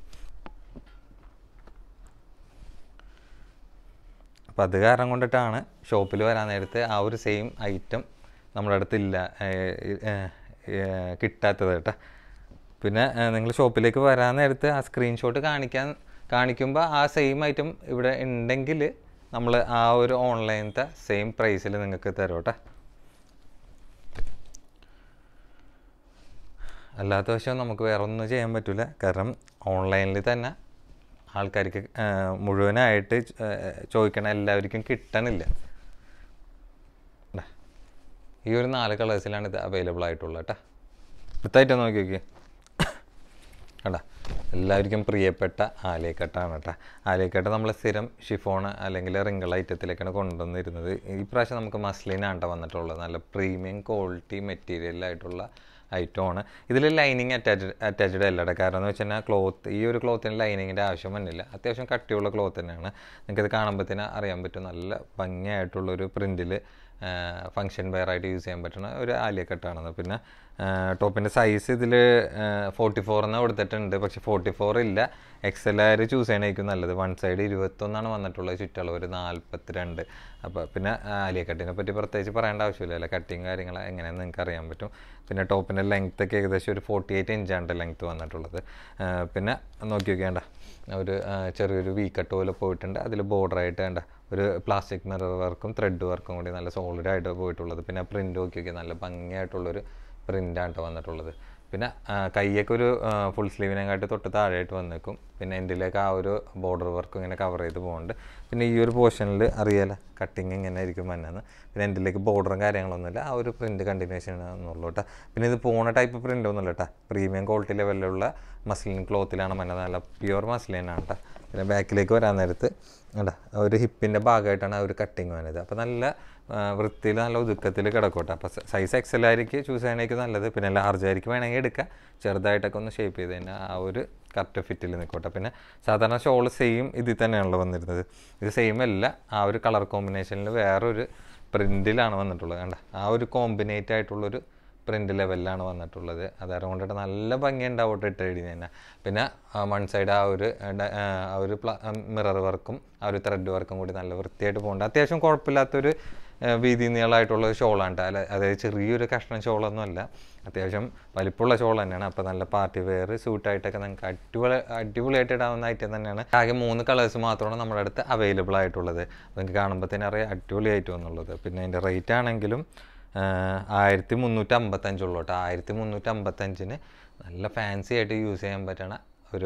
A: അപ്പോൾ അത് കാരണം കൊണ്ടിട്ടാണ് ഷോപ്പിൽ വരാൻ നേരത്തെ ആ ഒരു സെയിം ഐറ്റം നമ്മുടെ അടുത്തില്ല കിട്ടാത്തത് കേട്ടോ. പിന്നെ നിങ്ങൾ ഷോപ്പിലേക്ക് വരാൻ നേരത്തെ ആ സ്ക്രീൻഷോട്ട് കാണിക്കാൻ കാണിക്കുമ്പോൾ ആ സെയിം ഐറ്റം ഇവിടെ ഉണ്ടെങ്കിൽ നമ്മൾ ആ ഒരു ഓൺലൈനത്തെ സെയിം പ്രൈസിൽ നിങ്ങൾക്ക് തരും കേട്ടോ. അല്ലാത്ത വശം നമുക്ക് വേറെ ഒന്നും ചെയ്യാൻ പറ്റില്ല. കാരണം ഓൺലൈനിൽ തന്നെ ആൾക്കാർക്ക് മുഴുവനായിട്ട് ചോദിക്കണ എല്ലാവർക്കും കിട്ടണില്ല. ഈ ഒരു നാല് കളേഴ്സിലാണ് ഇത് അവൈലബിൾ ആയിട്ടുള്ളത് കേട്ടോ. അടുത്തായിട്ട് നോക്കി നോക്കിയേ കേട്ടോ, എല്ലാവർക്കും പ്രിയപ്പെട്ട ആലിയക്കട്ടാണ് കേട്ടോ. ആലിയക്കട്ട നമ്മൾ സ്ഥിരം ഷിഫോൺ അല്ലെങ്കിൽ റിങ്കിൾ ഐറ്റത്തിലേക്കാണ് കൊണ്ടുവന്നിരുന്നത്. ഈ പ്രാവശ്യം നമുക്ക് മസ്ലിനാണ് വന്നിട്ടുള്ളത്. നല്ല പ്രീമിയം ക്വാളിറ്റി മെറ്റീരിയലായിട്ടുള്ള ഐറ്റമാണ്. ഇതിൽ ലൈനിങ് അറ്റാച്ച് അറ്റാച്ച്ഡ് അല്ല കേട്ടോ. കാരണം എന്ന് വെച്ച് കഴിഞ്ഞാൽ ക്ലോത്ത് ഈ ഒരു ക്ലോത്തിന് ലൈനിങ്ങിൻ്റെ ആവശ്യം വന്നില്ല. അത്യാവശ്യം കട്ടിയുള്ള ക്ലോത്ത് തന്നെയാണ്. നിങ്ങൾക്കത് കാണുമ്പോഴത്തേന് അറിയാൻ പറ്റും. നല്ല ഭംഗിയായിട്ടുള്ളൊരു പ്രിൻറ്റിൽ ഫങ്ഷൻ വെയർ ആയിട്ട് യൂസ് ചെയ്യാൻ പറ്റുന്ന ഒരു ആലിയ കട്ടാണെന്ന്. പിന്നെ ടോപ്പിൻ്റെ സൈസ് ഇതിൽ ഫോർട്ടി ഫോറിന് കൊടുത്തിട്ടുണ്ട്. പക്ഷേ ഫോർട്ടി ഫോർ ഇല്ല. എക്സ് എൽ ആർ ചൂസ് ചെയ്യണമായിരിക്കും നല്ലത്. വൺ സൈഡ് ഇരുപത്തൊന്നാണ് വന്നിട്ടുള്ളത്, ചുറ്റളവ് ഒരു നാൽപ്പത്തി രണ്ട്. അപ്പോൾ പിന്നെ ആലിയ കട്ടിനെ പറ്റി പ്രത്യേകിച്ച് പറയേണ്ട ആവശ്യമില്ല. കട്ടിങ് കാര്യങ്ങൾ എങ്ങനെയാണെന്ന് നിങ്ങൾക്ക് അറിയാൻ പറ്റും. പിന്നെ ടോപ്പിൻ്റെ ലെങ്ത്ത് ഒക്കെ ഏകദേശം ഒരു ഫോർട്ടി എയ്റ്റ് ഇഞ്ചാണ് ലെങ്ത്ത് വന്നിട്ടുള്ളത്. പിന്നെ നോക്കി നോക്കിയാണ്ട ഒരു ചെറിയൊരു വി കട്ട് പോലെ പോയിട്ടുണ്ട്. അതിൽ ബോർഡറായിട്ട് വേണ്ട ഒരു പ്ലാസ്റ്റിക് മിറർ വർക്കും ത്രെഡ് വർക്കും കൂടി നല്ല സോളിഡായിട്ട് പോയിട്ടുള്ളത്. പിന്നെ പ്രിൻ്റ് നോക്കി നോക്കിയാൽ നല്ല ഭംഗിയായിട്ടുള്ളൊരു പ്രിൻ്റാണ് വന്നിട്ടുള്ളത്. പിന്നെ കൈയൊക്കെ ഒരു ഫുൾ സ്ലീവിനെക്കാട്ടി തൊട്ട് താഴെയായിട്ട് വന്നേക്കും. പിന്നെ എൻഡിലേക്ക് ആ ഒരു ബോർഡർ വർക്ക് ഇങ്ങനെ കവർ ചെയ്ത് പോകുന്നുണ്ട്. പിന്നെ ഈ ഒരു പോർഷനിൽ അറിയാലോ കട്ടിങ് ഇങ്ങനെ ആയിരിക്കും വന്നത്. പിന്നെ എൻഡിലേക്ക് ബോർഡറും കാര്യങ്ങളൊന്നുമില്ല, ആ ഒരു പ്രിൻറ്റ് കണ്ടിന്യൂഷൻ എന്നുള്ളൂ കേട്ടോ. പിന്നെ ഇത് പോണ ടൈപ്പ് പ്രിൻ്റ് ഒന്നുമില്ല കേട്ടോ. പ്രീമിയം ക്വാളിറ്റി ലെവലിലുള്ള മസ്ലിൻ ക്ലോത്തിലാണ് വന്നത്. നല്ല പ്യുവർ മസ്ലിനാണ് കേട്ടോ. പിന്നെ ബാക്കിലേക്ക് വരാൻ നേരത്ത് കേട്ടോ ഒരു ഹിപ്പിൻ്റെ ഭാഗമായിട്ടാണ് ആ ഒരു കട്ടിങ് വന്നത്. അപ്പോൾ നല്ല വൃത്തിയിൽ നല്ല ഒതുക്കത്തിൽ കിടക്കട്ടെ. അപ്പോൾ സൈസ് എക്സ് എൽ ആയിരിക്കും ചൂസ് ചെയ്യാനായിരിക്കും നല്ലത്. പിന്നെ ലാർജ് ആയിരിക്കും വേണമെങ്കിൽ എടുക്കുക. ചെറുതായിട്ടൊക്കെ ഒന്ന് ഷേപ്പ് ചെയ്ത് തന്നെ ആ ഒരു കറക്റ്റ് ഫിറ്റിൽ നിൽക്കട്ടെ. പിന്നെ സാധാരണ ഷോൾ സെയിം ഇതിൽ തന്നെയാണല്ലോ വന്നിരുന്നത്. ഇത് സെയിം അല്ല, ആ ഒരു കളർ കോമ്പിനേഷനിൽ വേറൊരു പ്രിൻറ്റിലാണ് വന്നിട്ടുള്ളത്. കണ്ട ആ ഒരു കോമ്പിനേറ്റ് ആയിട്ടുള്ളൊരു പ്രിൻ്റ് ലെവലിലാണ് വന്നിട്ടുള്ളത്. അതായത് കൊണ്ടിട്ട് നല്ല ഭംഗി ഉണ്ടാവട്ടെ ഇട്ട് കഴിഞ്ഞ് തന്നെ. പിന്നെ വൺ സൈഡ് ആ ഒരു ആ ഒരു മിറർ വർക്കും ആ ഒരു ത്രെഡ് വർക്കും കൂടി നല്ല വൃത്തിയായിട്ട് പോകുന്നുണ്ട്. അത്യാവശ്യം കുഴപ്പമില്ലാത്തൊരു വീതി നീളമായിട്ടുള്ള ഷോളാണ് കേട്ടോ. അല്ല അതായത് ചെറിയൊരു കഷ്ണം ഷോളൊന്നും അല്ല, അത്യാവശ്യം വലിപ്പമുള്ള ഷോൾ തന്നെയാണ്. അപ്പോൾ നല്ല പാർട്ടി വെയർ സൂട്ടായിട്ടൊക്കെ നിങ്ങൾക്ക് അടിപൊളി അടിപൊളിയായിട്ട് ഇടാവുന്ന ഐറ്റം തന്നെയാണ്. ആകെ മൂന്ന് കളേഴ്സ് മാത്രമാണ് നമ്മുടെ അടുത്ത് അവൈലബിൾ ആയിട്ടുള്ളത്. നിങ്ങൾക്ക് കാണുമ്പോൾ തന്നെ അറിയാം അടിപൊളിയായിട്ട് എന്നുള്ളത്. പിന്നെ അതിൻ്റെ റേറ്റ് ആണെങ്കിലും ആയിരത്തി മുന്നൂറ്റി അമ്പത്തഞ്ചുള്ളൂ കേട്ടോ. ആയിരത്തി മുന്നൂറ്റി അമ്പത്തഞ്ചിന് നല്ല ഫാൻസി ആയിട്ട് യൂസ് ചെയ്യാൻ പറ്റണ ഒരു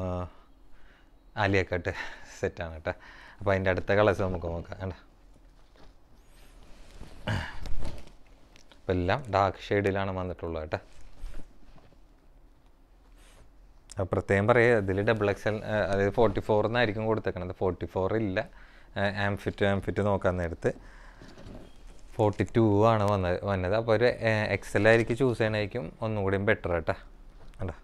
A: ആലിയ കട്ട് സെറ്റാണ് കേട്ടോ. അപ്പോൾ അതിൻ്റെ അടുത്ത കളേഴ്സ് നമുക്ക് നോക്കാം കേട്ടോ. അപ്പോൾ എല്ലാം ഡാർക്ക് ഷെയ്ഡിലാണ് വന്നിട്ടുള്ളത് കേട്ടോ. അപ്പോൾ പ്രത്യേകം പറയുക ഇതിൽ ഡബിൾ എക്സ് എൽ അതായത് ഫോർട്ടി ഫോറിനായിരിക്കും കൊടുത്തേക്കണത്. ഫോർട്ടി ഫോർ ഇല്ല. ആംഫിറ്റ് ആംഫിറ്റ് നോക്കാൻ നേരത്ത് ഫോർട്ടി ടു ആണ് വന്നത് വന്നത് അപ്പോൾ ഒരു എക്സ് എൽ ആയിരിക്കും ചൂസ് ചെയ്യണമായിരിക്കും ഒന്നും കൂടിയും ബെറ്റർ കേട്ടോ. കേട്ടോ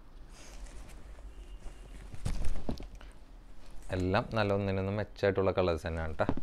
A: എല്ലാം നല്ല ഒന്നിനൊന്നും മെച്ചമായിട്ടുള്ള കളേഴ്സ് തന്നെയാണ് കേട്ടോ.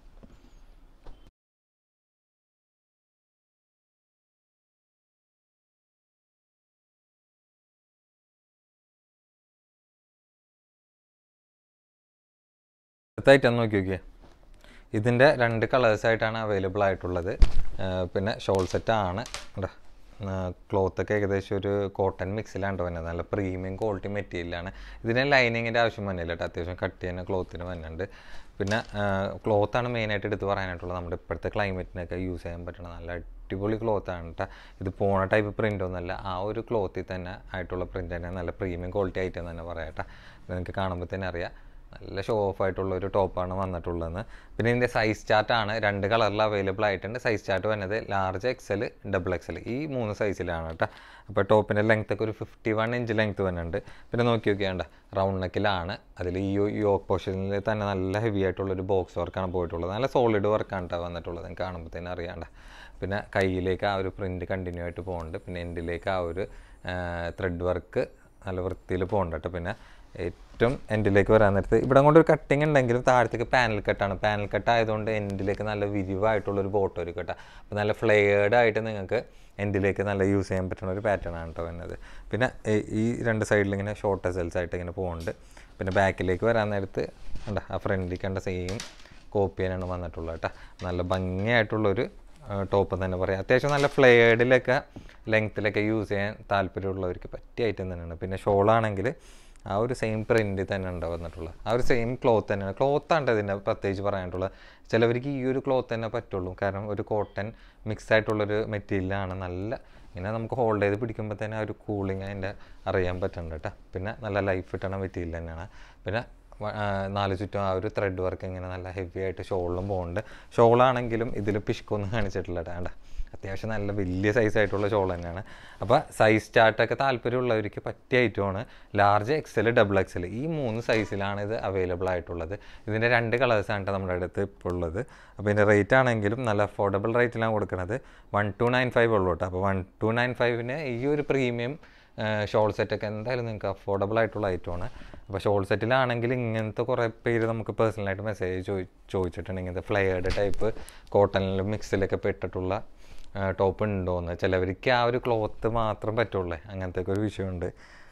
A: അടുത്തായിട്ടാണ് നോക്കി നോക്കിയേ. ഇതിൻ്റെ രണ്ട് കളേഴ്സായിട്ടാണ് അവൈലബിൾ ആയിട്ടുള്ളത്. പിന്നെ ഷോൾ സെറ്റാണ് കേട്ടോ. ക്ലോത്തൊക്കെ ഏകദേശം ഒരു കോട്ടൺ മിക്സിലാണ് വരുന്നത്. നല്ല പ്രീമിയം ക്വാളിറ്റി മെറ്റീരിയലാണ്. ഇതിന് ലൈനിങ്ങിൻ്റെ ആവശ്യം വന്നില്ല കേട്ടോ. അത്യാവശ്യം കട്ട് ചെയ്യുന്ന ക്ലോത്തിന് വന്നിട്ടുണ്ട്. പിന്നെ ക്ലോത്താണ് മെയിനായിട്ട് എടുത്ത് പറയാനായിട്ടുള്ളത്. നമ്മുടെ ഇപ്പോഴത്തെ ക്ലൈമറ്റിനൊക്കെ യൂസ് ചെയ്യാൻ പറ്റണ നല്ല അടിപൊളി ക്ലോത്താണ് കേട്ടോ. ഇത് പോണ ടൈപ്പ് പ്രിൻ്റ് ഒന്നുമല്ല, ആ ഒരു ക്ലോത്തിൽ തന്നെ ആയിട്ടുള്ള പ്രിൻ്റ് തന്നെ നല്ല പ്രീമിയം ക്വാളിറ്റി ആയിട്ട് തന്നെ പറയാം കേട്ടോ. നിങ്ങൾക്ക് കാണുമ്പോൾ തന്നെ അറിയാം നല്ല ഷോ ഓഫ് ആയിട്ടുള്ള ഒരു ടോപ്പാണ് വന്നിട്ടുള്ളതെന്ന്. പിന്നെ ഇതിൻ്റെ സൈസ് ചാർട്ടാണ് രണ്ട് കളറിൽ അവൈലബിൾ ആയിട്ടുണ്ട്. സൈസ് ചാർട്ട് വന്നത് ലാർജ് എക്സൽ ഡബിൾ എക്സൽ ഈ മൂന്ന് സൈസിലാണ് കേട്ടോ. അപ്പോൾ ടോപ്പിൻ്റെ ലെങ്ത് ഒക്കെ ഒരു ഫിഫ്റ്റി വൺ ഇഞ്ച് ലെങ്ത് വരുന്നുണ്ട്. പിന്നെ നോക്കി നോക്കിയാണ്ട റൗണ്ട് നെക്കിലാണ്. അതിൽ ഈ യോക്ക് പോർഷനിൽ തന്നെ നല്ല ഹെവി ആയിട്ടുള്ളൊരു ബോക്സ് വർക്കാണ് പോയിട്ടുള്ളത്. നല്ല സോളിഡ് വർക്കാണ് കേട്ടോ വന്നിട്ടുള്ളത്. നിങ്ങൾക്ക് കാണുമ്പോൾ തന്നെ അറിയാണ്ട. പിന്നെ കയ്യിലേക്ക് ആ ഒരു പ്രിൻറ്റ് കണ്ടിന്യൂ ആയിട്ട് പോകുന്നുണ്ട്. പിന്നെ എൻഡിലേക്ക് ആ ഒരു ത്രെഡ് വർക്ക് നല്ല വൃത്തിയിൽ പോകുന്നുണ്ട് കേട്ടോ. പിന്നെ ഏറ്റവും എൻഡിലേക്ക് വരാൻ നേരത്ത് ഇവിടെ കൊണ്ടൊരു കട്ടിങ് ഉണ്ടെങ്കിലും താഴത്തേക്ക് പാനൽ കട്ടാണ്. പാനൽ കട്ട് ആയതുകൊണ്ട് എൻഡിലേക്ക് നല്ല വിരിവായിട്ടുള്ളൊരു ബോട്ടം ഒരു കട്ട. അപ്പോൾ നല്ല ഫ്ലെയർഡ് ആയിട്ട് നിങ്ങൾക്ക് എൻഡിലേക്ക് നല്ല യൂസ് ചെയ്യാൻ പറ്റുന്ന ഒരു പാറ്റേൺ ആണ് കേട്ടോ വരുന്നത്. പിന്നെ ഈ രണ്ട് സൈഡിൽ ഇങ്ങനെ ഷോർട്ട് എസൽസ് ആയിട്ട് ഇങ്ങനെ പോകുന്നുണ്ട്. പിന്നെ ബാക്കിലേക്ക് വരാൻ നേരത്ത് കണ്ട ആ ഫ്രണ്ടിൽ കണ്ട സെയിം കോപ്പി തന്നെയാണ് വന്നിട്ടുള്ളത് കേട്ടോ. നല്ല ഭംഗിയായിട്ടുള്ളൊരു ടോപ്പ് തന്നെ പറയാം. അത്യാവശ്യം നല്ല ഫ്ലെയർഡിലൊക്കെ ലെങ്ത്തിലൊക്കെ യൂസ് ചെയ്യാൻ താല്പര്യമുള്ളവർക്ക് പറ്റിയ ഐറ്റം തന്നെയാണ്. പിന്നെ ഷോളാണെങ്കിൽ ആ ഒരു സെയിം പ്രിൻറ്റ് തന്നെ ഉണ്ട് വന്നിട്ടുള്ളത്. ആ ഒരു സെയിം ക്ലോത്ത് തന്നെയാണ്. ക്ലോത്താണ് ഇതിൻ്റെ പ്രത്യേകിച്ച് പറയാനായിട്ടുള്ളത്. ചിലവർക്ക് ഈ ഒരു ക്ലോത്ത് തന്നെ പറ്റുള്ളൂ. കാരണം ഒരു കോട്ടൺ മിക്സ് ആയിട്ടുള്ളൊരു മെറ്റീരിയലാണ്. നല്ല ഇങ്ങനെ നമുക്ക് ഹോൾഡ് ചെയ്ത് പിടിക്കുമ്പോൾ തന്നെ ആ ഒരു കൂളിങ് അതിൻ്റെ അറിയാൻ പറ്റുന്നുണ്ട് കേട്ടോ. പിന്നെ നല്ല ലൈഫ് കിട്ടണ മെറ്റീരിയൽ തന്നെയാണ്. പിന്നെ നാല് ചുറ്റും ആ ഒരു ത്രെഡ് വർക്ക് ഇങ്ങനെ നല്ല ഹെവി ആയിട്ട് ഷോളിലും പോകുന്നുണ്ട്. ഷോളാണെങ്കിലും ഇതിൽ പിഷ്കൊന്നും കാണിച്ചിട്ടില്ല കേട്ടോ. അത്യാവശ്യം നല്ല വലിയ സൈസായിട്ടുള്ള ഷോൾ തന്നെയാണ്. അപ്പോൾ സൈസ് ചാർട്ടൊക്കെ താല്പര്യമുള്ളവർക്ക് പറ്റിയ ഐറ്റമാണ്. ലാർജ് എക്സൽ ഡബിൾ എക്സൽ ഈ മൂന്ന് സൈസിലാണ് ഇത് അവൈലബിൾ ആയിട്ടുള്ളത്. ഇതിൻ്റെ രണ്ട് കളേഴ്സാണ് നമ്മുടെ അടുത്ത് ഇപ്പോൾ ഉള്ളത്. അപ്പോൾ ഇതിൻ്റെ റേറ്റ് ആണെങ്കിലും നല്ല അഫോർഡബിൾ റേറ്റിലാണ് കൊടുക്കുന്നത്. വൺ ടു നയൻ ഫൈവ് ഉള്ളൂ കേട്ടോ. അപ്പോൾ വൺ ടു നയൻ ഫൈവിന് ഈ ഒരു പ്രീമിയം ഷോൾ സെറ്റൊക്കെ എന്തായാലും നിങ്ങൾക്ക് അഫോർഡബിൾ ആയിട്ടുള്ള ഐറ്റമാണ്. അപ്പോൾ ഷോൾ സെറ്റിലാണെങ്കിൽ ഇങ്ങനത്തെ കുറേ പേര് നമുക്ക് പേഴ്സണലായിട്ട് മെസ്സേജ് ചോദി ചോദിച്ചിട്ടുണ്ട് ഇങ്ങനത്തെ ഫ്ലെയർഡ് ടൈപ്പ് കോട്ടണിലും മിക്സിലൊക്കെ പെട്ടിട്ടുള്ള ടോപ്പ് ഉണ്ടോയെന്ന്. ചിലവർക്ക് ആ ഒരു ക്ലോത്ത് മാത്രം പറ്റുള്ളൂ, അങ്ങനത്തെ ഒക്കെ ഒരു വിഷയമുണ്ട്.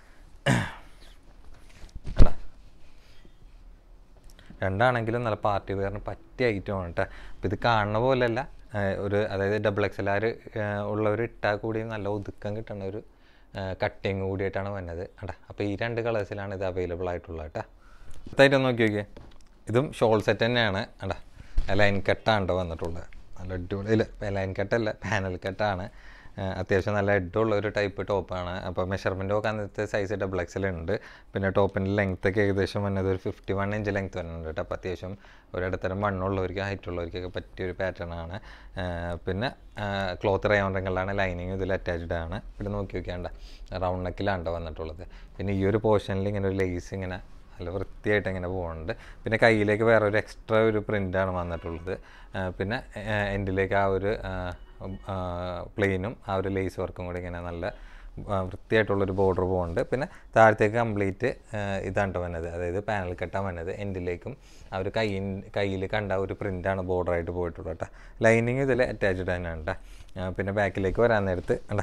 A: രണ്ടാണെങ്കിലും നല്ല പാർട്ടി വെയറിന് പറ്റിയ ഐറ്റമാണ് കേട്ടോ. അപ്പോൾ ഇത് കാണുന്ന പോലെയല്ല, ഒരു അതായത് ഡബിൾ എക്സ് എൽ ആർ ഉള്ളവർ ഇട്ടാൽ കൂടി നല്ല ഒതുക്കം കിട്ടുന്ന ഒരു കട്ടിങ് കൂടിയിട്ടാണ് വന്നത് കേട്ടോ. അപ്പോൾ ഈ രണ്ട് കളേഴ്സിലാണ് ഇത് അവൈലബിൾ ആയിട്ടുള്ളത് കേട്ടോ. അടുത്തായിട്ട് നോക്കി നോക്കിയേ, ഇതും ഷോൾ സെറ്റ് തന്നെയാണ് കേട്ടോ. ലൈൻ കട്ടാണ് കേട്ടോ വന്നിട്ടുള്ളത്. നല്ല അടിപൊളി ഇല്ല ലൈൻ കട്ടല്ല, പാനൽ കട്ടാണ്. അത്യാവശ്യം നല്ല ഹെഡുള്ള ഒരു ടൈപ്പ് ടോപ്പാണ്. അപ്പോൾ മെഷർമെൻറ്റ് ഒക്കെ അന്നത്തെ സൈസ് ഡബിൾ എക്സൽ ഉണ്ട്. പിന്നെ ടോപ്പിൻ്റെ ലെങ്ത്തൊക്കെ ഏകദേശം വന്നത് ഒരു ഫിഫ്റ്റി വൺ ഇഞ്ച് ലെങ്ത്ത് വരുന്നുണ്ട് കേട്ടോ. അപ്പോൾ അത്യാവശ്യം ഒരിടത്തരം വണ്ണുള്ളവർക്ക് ഹൈറ്റുള്ളവർക്കൊക്കെ പറ്റിയൊരു പാറ്റേൺ ആണ്. പിന്നെ ക്ലോത്ത് റയോൺ റിങ്ങളിലാണ്, ലൈനിങ് ഇതിൽ അറ്റാച്ച്ഡ് ആണ്. പിന്നെ നോക്കി നോക്കിയാണ്ട റൗണ്ട് നെക്കിലാണ് വന്നിട്ടുള്ളത്. പിന്നെ ഈ ഒരു പോർഷനിൽ ഇങ്ങനെ ഒരു ലേസ് ഇങ്ങനെ നല്ല വൃത്തിയായിട്ട് ഇങ്ങനെ പോകുന്നുണ്ട്. പിന്നെ കയ്യിലേക്ക് വേറെ ഒരു എക്സ്ട്രാ ഒരു പ്രിൻ്റാണ് വന്നിട്ടുള്ളത്. പിന്നെ എൻഡിലേക്ക് ആ ഒരു പ്ലെയിനും ആ ഒരു ലേസ് വർക്കും കൂടി ഇങ്ങനെ നല്ല വൃത്തിയായിട്ടുള്ളൊരു ബോർഡർ പോകുന്നുണ്ട്. പിന്നെ താഴത്തേക്ക് കംപ്ലീറ്റ് ഇതാണ് വന്നത്, അതായത് പാനൽ കെട്ടാൻ വന്നത്. എൻഡിലേക്കും ആ ഒരു കൈ കയ്യിൽ കണ്ട ഒരു പ്രിൻ്റാണ് ബോർഡറായിട്ട് പോയിട്ടുള്ളത് കേട്ടോ. ലൈനിങ് ഇതിൽ അറ്റാച്ച്ഡ് തന്നെയാണ് കേട്ടോ. പിന്നെ ബാക്കിലേക്ക് വരാൻ നേരത്ത് കണ്ട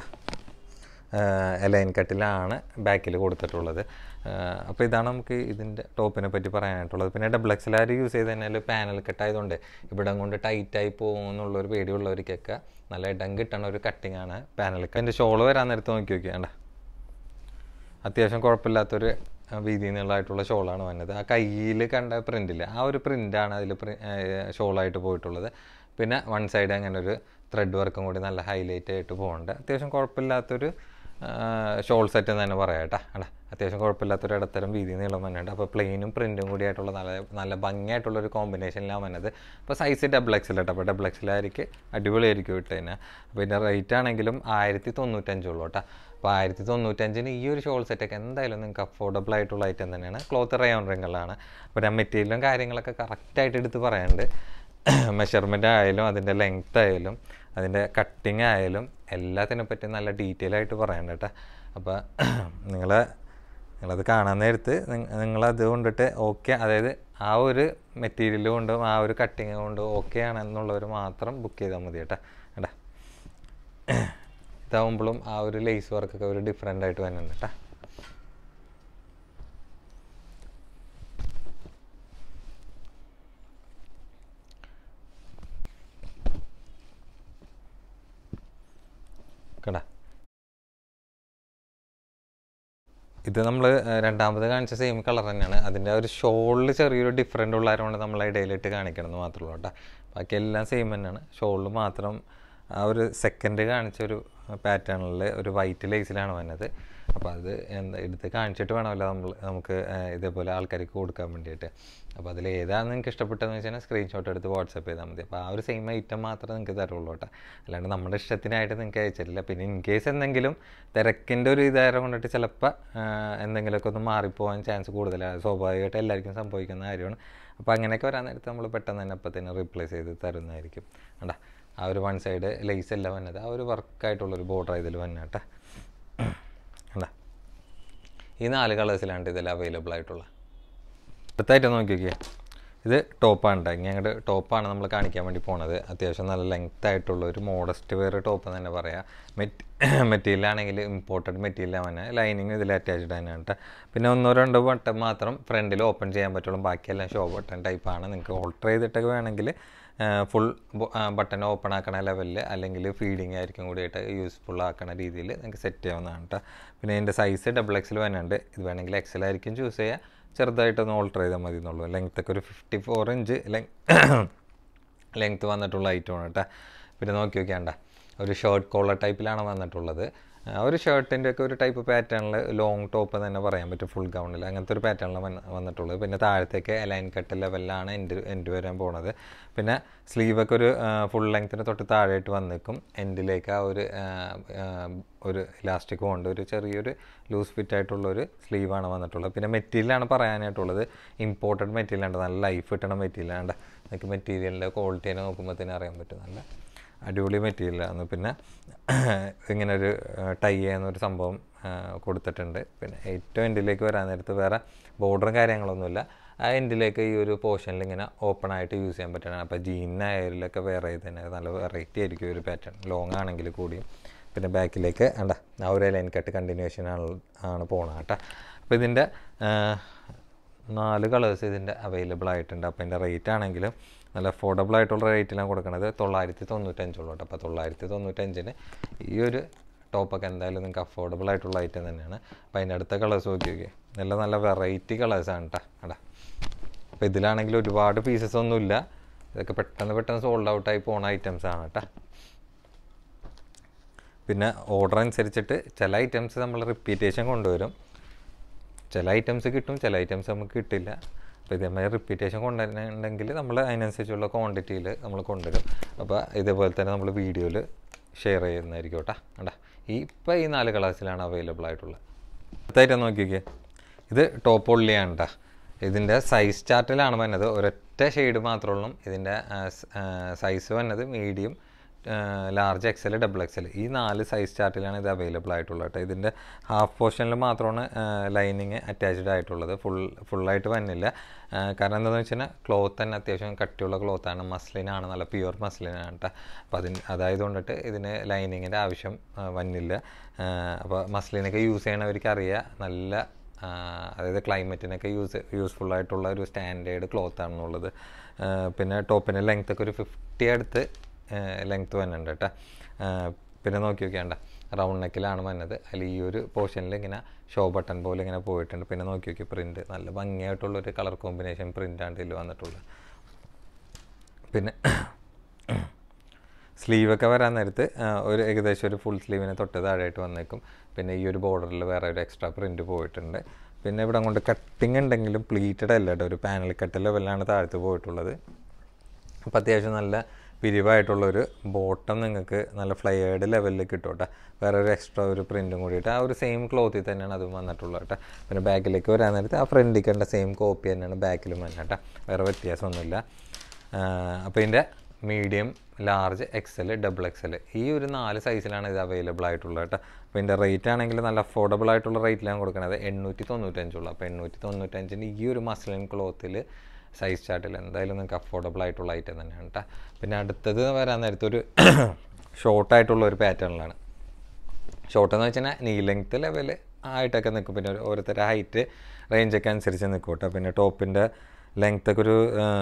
A: ലൈൻ കട്ടിലാണ് ബാക്കിൽ കൊടുത്തിട്ടുള്ളത്. അപ്പോൾ ഇതാണ് നമുക്ക് ഇതിൻ്റെ ടോപ്പിനെ പറ്റി പറയാനായിട്ടുള്ളത്. പിന്നെ ഡബിൾ എക്സ് എൽ ആർ യൂസ് ചെയ്ത് കഴിഞ്ഞാൽ പാനൽ കട്ടായതുകൊണ്ട് ഇവിടെ കൊണ്ട് ടൈറ്റായി പോകുമെന്നുള്ളൊരു പേടിയുള്ളവർക്കൊക്കെ നല്ല ഇടം കിട്ടണ ഒരു കട്ടിങ് ആണ് പാനൽ. അതിൻ്റെ ഷോൾ വരാൻ നേരത്ത് നോക്കി നോക്കിയാണ്ട അത്യാവശ്യം കുഴപ്പമില്ലാത്തൊരു വീതി നീളമായിട്ടുള്ള ഷോളാണ് വന്നത്. ആ കയ്യിൽ കണ്ട പ്രിൻ്റില്ല, ആ ഒരു പ്രിൻ്റാണ് അതിൽ ഷോളായിട്ട് പോയിട്ടുള്ളത്. പിന്നെ വൺ സൈഡ് അങ്ങനെ ഒരു ത്രെഡ് വർക്കും കൂടി നല്ല ഹൈലൈറ്റ് ആയിട്ട് പോകുന്നുണ്ട്. അത്യാവശ്യം കുഴപ്പമില്ലാത്തൊരു ഷോൾ സെറ്റ് എന്ന് തന്നെ പറയാം കേട്ടോ. അല്ല അത്യാവശ്യം കുഴപ്പമില്ലാത്തൊരു ഇടത്തരം വീതി നീളം വന്നിട്ടുണ്ട്. അപ്പോൾ പ്ലെയിനും പ്രിൻറ്റും കൂടി ആയിട്ടുള്ള നല്ല നല്ല ഭംഗിയായിട്ടുള്ളൊരു കോമ്പിനേഷനിലാണ് വന്നത്. അപ്പോൾ സൈസ് ഡബിൾ എക്സ് എൽ കേട്ടോ. അപ്പോൾ ഡബിൾ എക്സ് എൽ ആയിരിക്കും അടിപൊളിയായിരിക്കും ഇട്ട് തന്നെ. അപ്പോൾ ഇതിൻ്റെ റേറ്റ് ആണെങ്കിലും ആയിരത്തി തൊണ്ണൂറ്റഞ്ചുള്ളൂ കേട്ടോ. അപ്പോൾ ആയിരത്തി തൊണ്ണൂറ്റഞ്ചിന് ഈ ഒരു ഷോൾ സെറ്റൊക്കെ എന്തായാലും നിങ്ങൾക്ക് അഫോർഡബിൾ ആയിട്ടുള്ള ഐറ്റം തന്നെയാണ്. ക്ലോത്ത് റയോൺ റിങ്ങളിലാണ്. അപ്പോൾ ഞാൻ മെറ്റീരിയലും കാര്യങ്ങളൊക്കെ കറക്റ്റായിട്ട് എടുത്ത് പറയാനുണ്ട്. മെഷർമെൻ്റ് ആയാലും അതിൻ്റെ ലെങ്ത് ആയാലും അതിൻ്റെ കട്ടിങ് ആയാലും എല്ലാത്തിനെ പറ്റി നല്ല ഡീറ്റെയിൽ ആയിട്ട് പറയണ്ട കേട്ടോ. അപ്പോൾ നിങ്ങൾ നിങ്ങളത് കാണാൻ നേരത്ത് നിങ്ങളത് കൊണ്ടിട്ട് ഓക്കെ, അതായത് ആ ഒരു മെറ്റീരിയൽ കൊണ്ടും ആ ഒരു കട്ടിങ് കൊണ്ടും ഓക്കെ ആണെന്നുള്ളവർ മാത്രം ബുക്ക് ചെയ്താൽ മതി കേട്ടോ. കേട്ടാ ഇതാവുമ്പോഴും ആ ഒരു ലേസ് വർക്കൊക്കെ ഒരു ഡിഫറെൻ്റ് ആയിട്ട് വരുന്നുണ്ട് കേട്ടോ. കേട്ടാ ഇത് നമ്മൾ രണ്ടാമത് കാണിച്ച സെയിം കളർ തന്നെയാണ്. അതിൻ്റെ ഒരു ഷോളിൽ ചെറിയൊരു ഡിഫറെൻ്റ് ഉള്ളതുകൊണ്ട് നമ്മൾ ഇടയിലിട്ട് കാണിക്കണം എന്ന് മാത്രമേ ഉള്ളൂ കേട്ടോ. ബാക്കി എല്ലാം സെയിം തന്നെയാണ്. ഷോളിൽ മാത്രം ആ ഒരു സെക്കൻഡ് കാണിച്ചൊരു പാറ്റേണിൽ ഒരു വൈറ്റ് ലേസിലാണ് വന്നത്. അപ്പോൾ അത് എന്താ എടുത്ത് കാണിച്ചിട്ട് വേണമല്ലോ നമ്മൾ നമുക്ക് ഇതേപോലെ ആൾക്കാർക്ക് കൊടുക്കാൻ വേണ്ടിയിട്ട്. അപ്പോൾ അതിൽ ഏതാണ് നിങ്ങൾക്ക് ഇഷ്ടപ്പെട്ടതെന്ന് വെച്ച് കഴിഞ്ഞാൽ സ്ക്രീൻഷോട്ട് എടുത്ത് വാട്സപ്പ് ചെയ്താൽ മതി. അപ്പോൾ ആ ഒരു സെയിം ഐറ്റം മാത്രമേ നിങ്ങൾക്ക് തരുള്ളൂ കേട്ടോ. അല്ലാണ്ട് നമ്മുടെ ഇഷ്ടത്തിനായിട്ട് നിങ്ങൾക്ക് അയച്ചിട്ടില്ല. പിന്നെ ഇൻ കേസ് എന്തെങ്കിലും തിരക്കിൻ്റെ ഒരു ഇതായത് കൊണ്ടിട്ട് ചിലപ്പോൾ എന്തെങ്കിലുമൊക്കെ ഒന്ന് മാറിപ്പോകാൻ ചാൻസ് കൂടുതലാണ്. സ്വാഭാവികമായിട്ട് എല്ലാവർക്കും സംഭവിക്കുന്ന കാര്യമാണ്. അപ്പോൾ അങ്ങനെയൊക്കെ വരാൻ നേരത്ത് നമ്മൾ പെട്ടെന്ന് തന്നെ അപ്പം തന്നെ റീപ്ലേസ് ചെയ്ത് തരുന്നതായിരിക്കും കേട്ടോ. ആ ഒരു വൺ സൈഡ് ലേസ് എല്ലാം വന്നത് ആ ഒരു വർക്കായിട്ടുള്ളൊരു ബോർഡർ ഇതിൽ വന്ന കേട്ടോ. കണ്ടാ ഈ നാല് കളേഴ്സിലാണ് ഇതിൽ അവൈലബിൾ ആയിട്ടുള്ള. അടുത്തായിട്ട് നോക്കി നോക്കിയേ, ഇത് ടോപ്പാണ് കേട്ടോ. ഇനി അങ്ങോട്ട് ടോപ്പാണ് നമ്മൾ കാണിക്കാൻ വേണ്ടി പോണത്. അത്യാവശ്യം നല്ല ലെങ്ത് ആയിട്ടുള്ള ഒരു മോഡസ്റ്റ് വെയർ ടോപ്പ് എന്ന് തന്നെ പറയാം. മെറ്റ് മെറ്റീരിയലാണെങ്കിൽ ഇമ്പോർട്ടഡ് മെറ്റീരിയലാണ് തന്നെ. ലൈനിങ് ഇതിൽ അറ്റാച്ച്ഡ് തന്നെയാണ് കേട്ടോ. പിന്നെ ഒന്നോ രണ്ടോ ബട്ടൺ മാത്രം ഫ്രണ്ടിൽ ഓപ്പൺ ചെയ്യാൻ പറ്റുള്ളൂ. ബാക്കിയെല്ലാം ഷോ ബട്ടൺ ടൈപ്പാണ്. നിങ്ങൾക്ക് ഓൾട്ടർ ചെയ്തിട്ടൊക്കെ വേണമെങ്കിൽ ഫുൾ ബട്ടൺ ഓപ്പൺ ആക്കണ ലെവലിൽ അല്ലെങ്കിൽ ഫീഡിങ് ആയിരിക്കും കൂടിയിട്ട് യൂസ്ഫുൾ ആക്കണ രീതിയിൽ നിങ്ങൾക്ക് സെറ്റ് ചെയ്യാവുന്നതാണ് കേട്ടോ. പിന്നെ ഇതിൻ്റെ സൈസ് ഡബിൾ എക്സിൽ വരുന്നുണ്ട്. ഇത് വേണമെങ്കിൽ എക്സൽ ആയിരിക്കും ചൂസ് ചെയ്യുക. ചെറുതായിട്ടൊന്ന് ഓൾട്ടർ ചെയ്താൽ മതി എന്നുള്ളൂ. ലെങ്ത്തൊക്കെ ഒരു fifty four inch length length വന്നിട്ടുള്ള ഐറ്റമാണ് കേട്ടോ. പിന്നെ നോക്കി നോക്കിയാണ്ട ഒരു ഷർട്ട് കോളർ ടൈപ്പിലാണ് വന്നിട്ടുള്ളത്. ആ ഒരു ഷർട്ടിൻ്റെ ഒക്കെ ഒരു ടൈപ്പ് പാറ്റേണിൽ ലോങ് ടോപ്പ് തന്നെ പറയാൻ പറ്റും, ഫുൾ ഗൗണിൽ അങ്ങനത്തെ ഒരു പാറ്റേണിൽ വന്നിട്ടുള്ളത്. പിന്നെ താഴത്തേക്ക് ലൈൻ കട്ട് ലെവലിലാണ് എൻഡ് എൻഡ് വരാൻ പോണത്. പിന്നെ സ്ലീവൊക്കെ ഒരു ഫുൾ ലെങ്ത്തിന് തൊട്ട് താഴെയായിട്ട് വന്നിക്കും. എൻഡിലേക്ക് ആ ഒരു ഒരു ഇലാസ്റ്റിക് കൊണ്ട് ഒരു ചെറിയൊരു ലൂസ് ഫിറ്റ് ആയിട്ടുള്ളൊരു സ്ലീവാണ് വന്നിട്ടുള്ളത്. പിന്നെ മെറ്റീരിയലാണ് പറയാനായിട്ടുള്ളത്, ഇമ്പോർട്ടഡ് മെറ്റീരിയലാണ്, നല്ല ലൈഫ് കിട്ടണ മെറ്റീരിയലാണ്. നിങ്ങൾക്ക് മെറ്റീരിയലിൻ്റെ ക്വാളിറ്റി തന്നെ നോക്കുമ്പോഴത്തേനും അറിയാൻ പറ്റും, നല്ല അടിപൊളി മെറ്റീരിയലാണ്. പിന്നെ ഇങ്ങനെ ഒരു ടൈ ചെയ്യുന്നൊരു സംഭവം കൊടുത്തിട്ടുണ്ട്. പിന്നെ ഏറ്റവും എൻഡിലേക്ക് വരാൻ നേരത്ത് വേറെ ബോർഡറും കാര്യങ്ങളൊന്നുമില്ല. ആ എൻഡിലേക്ക് ഈ ഒരു പോർഷനിൽ ഇങ്ങനെ ഓപ്പൺ ആയിട്ട് യൂസ് ചെയ്യാൻ പറ്റണം. അപ്പോൾ ജീനായാലൊക്കെ വേറെ തന്നെ നല്ല വെറൈറ്റി ആയിരിക്കും ഒരു പാറ്റേൺ, ലോങ് ആണെങ്കിൽ കൂടിയും. പിന്നെ ബാക്കിലേക്ക് വേണ്ട ആ ഒരു ലൈൻ കട്ട് കണ്ടിന്യൂഷൻ ആണ് ആണ് പോകണം കേട്ടോ. അപ്പോൾ ഇതിൻ്റെ നാല് കളേഴ്സ് ഇതിൻ്റെ അവൈലബിൾ ആയിട്ടുണ്ട്. അപ്പോൾ ഇതിൻ്റെ റേറ്റ് ആണെങ്കിലും നല്ല അഫോർഡബിൾ ആയിട്ടുള്ള റേറ്റിലാണ് കൊടുക്കുന്നത്, തൊള്ളായിരത്തി തൊണ്ണൂറ്റഞ്ചുള്ളൂ കേട്ടോ. അപ്പോൾ തൊള്ളായിരത്തി തൊണ്ണൂറ്റഞ്ചിന് ഈ ഒരു ടോപ്പൊക്കെ എന്തായാലും നിങ്ങൾക്ക് അഫോർഡബിൾ ആയിട്ടുള്ള ഐറ്റം തന്നെയാണ്. അപ്പോൾ അതിൻ്റെ അടുത്ത കളേഴ്സ് നോക്കി നോക്കി, നല്ല നല്ല വെറൈറ്റി കളേഴ്സാണ് കേട്ടോ കേട്ടോ. അപ്പോൾ ഇതിലാണെങ്കിൽ ഒരുപാട് പീസസ് ഒന്നുമില്ല, ഇതൊക്കെ പെട്ടെന്ന് പെട്ടെന്ന് സോൾഡ് ഔട്ടായി പോകുന്ന ഐറ്റംസാണ് കേട്ടോ. പിന്നെ ഓർഡർ അനുസരിച്ചിട്ട് ചില ഐറ്റംസ് നമ്മൾ റിപ്പീറ്റേഷൻ കൊണ്ടുവരും, ചില ഐറ്റംസ് കിട്ടും, ചില ഐറ്റംസ് നമുക്ക് കിട്ടില്ല. അപ്പോൾ ഇതേമാതിരി റിപ്പീറ്റേഷൻ കൊണ്ടുവരണമെങ്കിൽ നമ്മൾ അതിനനുസരിച്ചുള്ള ക്വാണ്ടിറ്റിയിൽ നമ്മൾ കൊണ്ടുവരും. അപ്പോൾ ഇതേപോലെ തന്നെ നമ്മൾ വീഡിയോയിൽ ഷെയർ ചെയ്യുന്നതായിരിക്കും കേട്ടോ കേട്ടോ. ഈ ഇപ്പോൾ ഈ നാല് കളേഴ്സിലാണ് അവൈലബിൾ ആയിട്ടുള്ളത്. അടുത്തായിട്ട് നോക്കിക്കേ, ഇത് ടോപ്പ് ഒള്ളിയാണ് കേട്ടോ. ഇതിൻ്റെ സൈസ് ചാർട്ടിലാണ് വന്നത്, ഒരൊറ്റ ഷെയ്ഡ് മാത്രമേ ഉള്ളൂ. ഇതിൻ്റെ സൈസ് വന്നത് medium, large, XL, double XL, ഈ നാല് സൈസ് ചാർട്ടിലാണ് ഇത് അവൈലബിൾ ആയിട്ടുള്ളത് കേട്ടോ. ഇതിൻ്റെ ഹാഫ് പോർഷനിൽ മാത്രമാണ് ലൈനിങ് അറ്റാച്ച്ഡ് ആയിട്ടുള്ളത്, ഫുൾ ഫുള്ളായിട്ട് വന്നില്ല. കാരണം എന്താണെന്ന് വെച്ച് കഴിഞ്ഞാൽ ക്ലോത്ത് തന്നെ അത്യാവശ്യം കട്ടിയുള്ള ക്ലോത്താണ്, മസ്ലിനാണ്, നല്ല പ്യുവർ മസ്ലിനാണ് കേട്ടോ. അപ്പോൾ അതിന് അതായത് കൊണ്ടിട്ട് ഇതിന് ലൈനിങ്ങിൻ്റെ ആവശ്യം വന്നില്ല. അപ്പോൾ മസ്ലിനൊക്കെ യൂസ് ചെയ്യണവർക്ക് അറിയാം, നല്ല അതായത് ക്ലൈമറ്റിനൊക്കെ യൂസ് യൂസ്ഫുള്ളായിട്ടുള്ള ഒരു സ്റ്റാൻഡേർഡ് ക്ലോത്ത് ആണെന്നുള്ളത്. പിന്നെ ടോപ്പിൻ്റെ ലെങ്ത്തൊക്കെ ഒരു ഫിഫ്റ്റി അടുത്ത് ലെങ്ത്ത് വന്നിട്ടുണ്ട് കേട്ടോ. പിന്നെ നോക്കി നോക്കിയാണ്ട റൗണ്ട് നെക്കിലാണ് വന്നത്, അതിൽ ഈ ഒരു പോർഷനിൽ ഇങ്ങനെ ഷോ ബട്ടൺ പോലെ ഇങ്ങനെ പോയിട്ടുണ്ട്. പിന്നെ നോക്കി നോക്കി പ്രിൻറ്റ് നല്ല ഭംഗിയായിട്ടുള്ളൊരു കളർ കോമ്പിനേഷൻ പ്രിൻ്റാണ് ഇതിൽ വന്നിട്ടുള്ളത്. പിന്നെ സ്ലീവൊക്കെ വരാൻ നേരത്ത് ഒരു ഏകദേശം ഒരു ഫുൾ സ്ലീവിനെ തൊട്ട് താഴെയായിട്ട് വന്നേക്കും. പിന്നെ ഈ ഒരു ബോർഡറിൽ വേറെ ഒരു എക്സ്ട്രാ പ്രിൻറ്റ് പോയിട്ടുണ്ട്. പിന്നെ ഇവിടെ കൊണ്ട് കട്ടിങ് ഉണ്ടെങ്കിലും പ്ലീറ്റഡ് അല്ല കേട്ടോ, ഒരു പാനൽ കട്ട് ലെവലിലാണ് താഴത്ത് പോയിട്ടുള്ളത്. അപ്പോൾ അത്യാവശ്യം നല്ല പിരിവായിട്ടുള്ളൊരു ബോട്ടം നിങ്ങൾക്ക് നല്ല ഫ്ലയേർഡ് ലെവലിൽ കിട്ടും കേട്ടോ. വേറെ ഒരു എക്സ്ട്രാ ഒരു പ്രിൻറ്റും കൂടിയിട്ട് ആ ഒരു സെയിം ക്ലോത്തിൽ തന്നെയാണ് അതും വന്നിട്ടുള്ളത് കേട്ടോ. പിന്നെ ബാക്കിലേക്ക് വരാൻ നേരത്ത് ആ ഫ്രണ്ടിൽ കണ്ട സെയിം കോപ്പി തന്നെയാണ് ബാക്കിലും വന്നത് കേട്ടോ, വേറെ വ്യത്യാസമൊന്നുമില്ല. അപ്പോൾ ഇതിൻ്റെ medium, large, XL, double XL ഈ ഒരു നാല് സൈസിലാണ് ഇത് അവൈലബിൾ ആയിട്ടുള്ളത് കേട്ടോ. അപ്പോൾ ഇതിൻ്റെ റേറ്റ് ആണെങ്കിൽ നല്ല അഫോർഡബിൾ ആയിട്ടുള്ള റേറ്റിലാണ് കൊടുക്കുന്നത്, എണ്ണൂറ്റി തൊണ്ണൂറ്റഞ്ചുള്ളൂ. അപ്പോൾ എണ്ണൂറ്റി തൊണ്ണൂറ്റഞ്ചിന് ഈ ഒരു മസ്ലിൻ ക്ലോത്തിൽ സൈസ് ചാർട്ടിൽ എന്തായാലും നിങ്ങൾക്ക് അഫോർഡബിൾ ആയിട്ടുള്ള ഐറ്റം തന്നെയാണ് കേട്ടോ. പിന്നെ അടുത്തത് വരാൻ നേരത്തെ ഒരു ഷോർട്ടായിട്ടുള്ള ഒരു പാറ്റേണിലാണ്. ഷോർട്ട് എന്ന് വെച്ച് കഴിഞ്ഞാൽ നീ ലെങ്ത്ത് ലെവൽ ആയിട്ടൊക്കെ നിൽക്കും, പിന്നെ ഓരോരുത്തരുടെ ഹൈറ്റ് റേഞ്ചൊക്കെ അനുസരിച്ച് നിൽക്കും കേട്ടോ. പിന്നെ ടോപ്പിൻ്റെ ലെങ്ത്തൊക്കെ ഒരു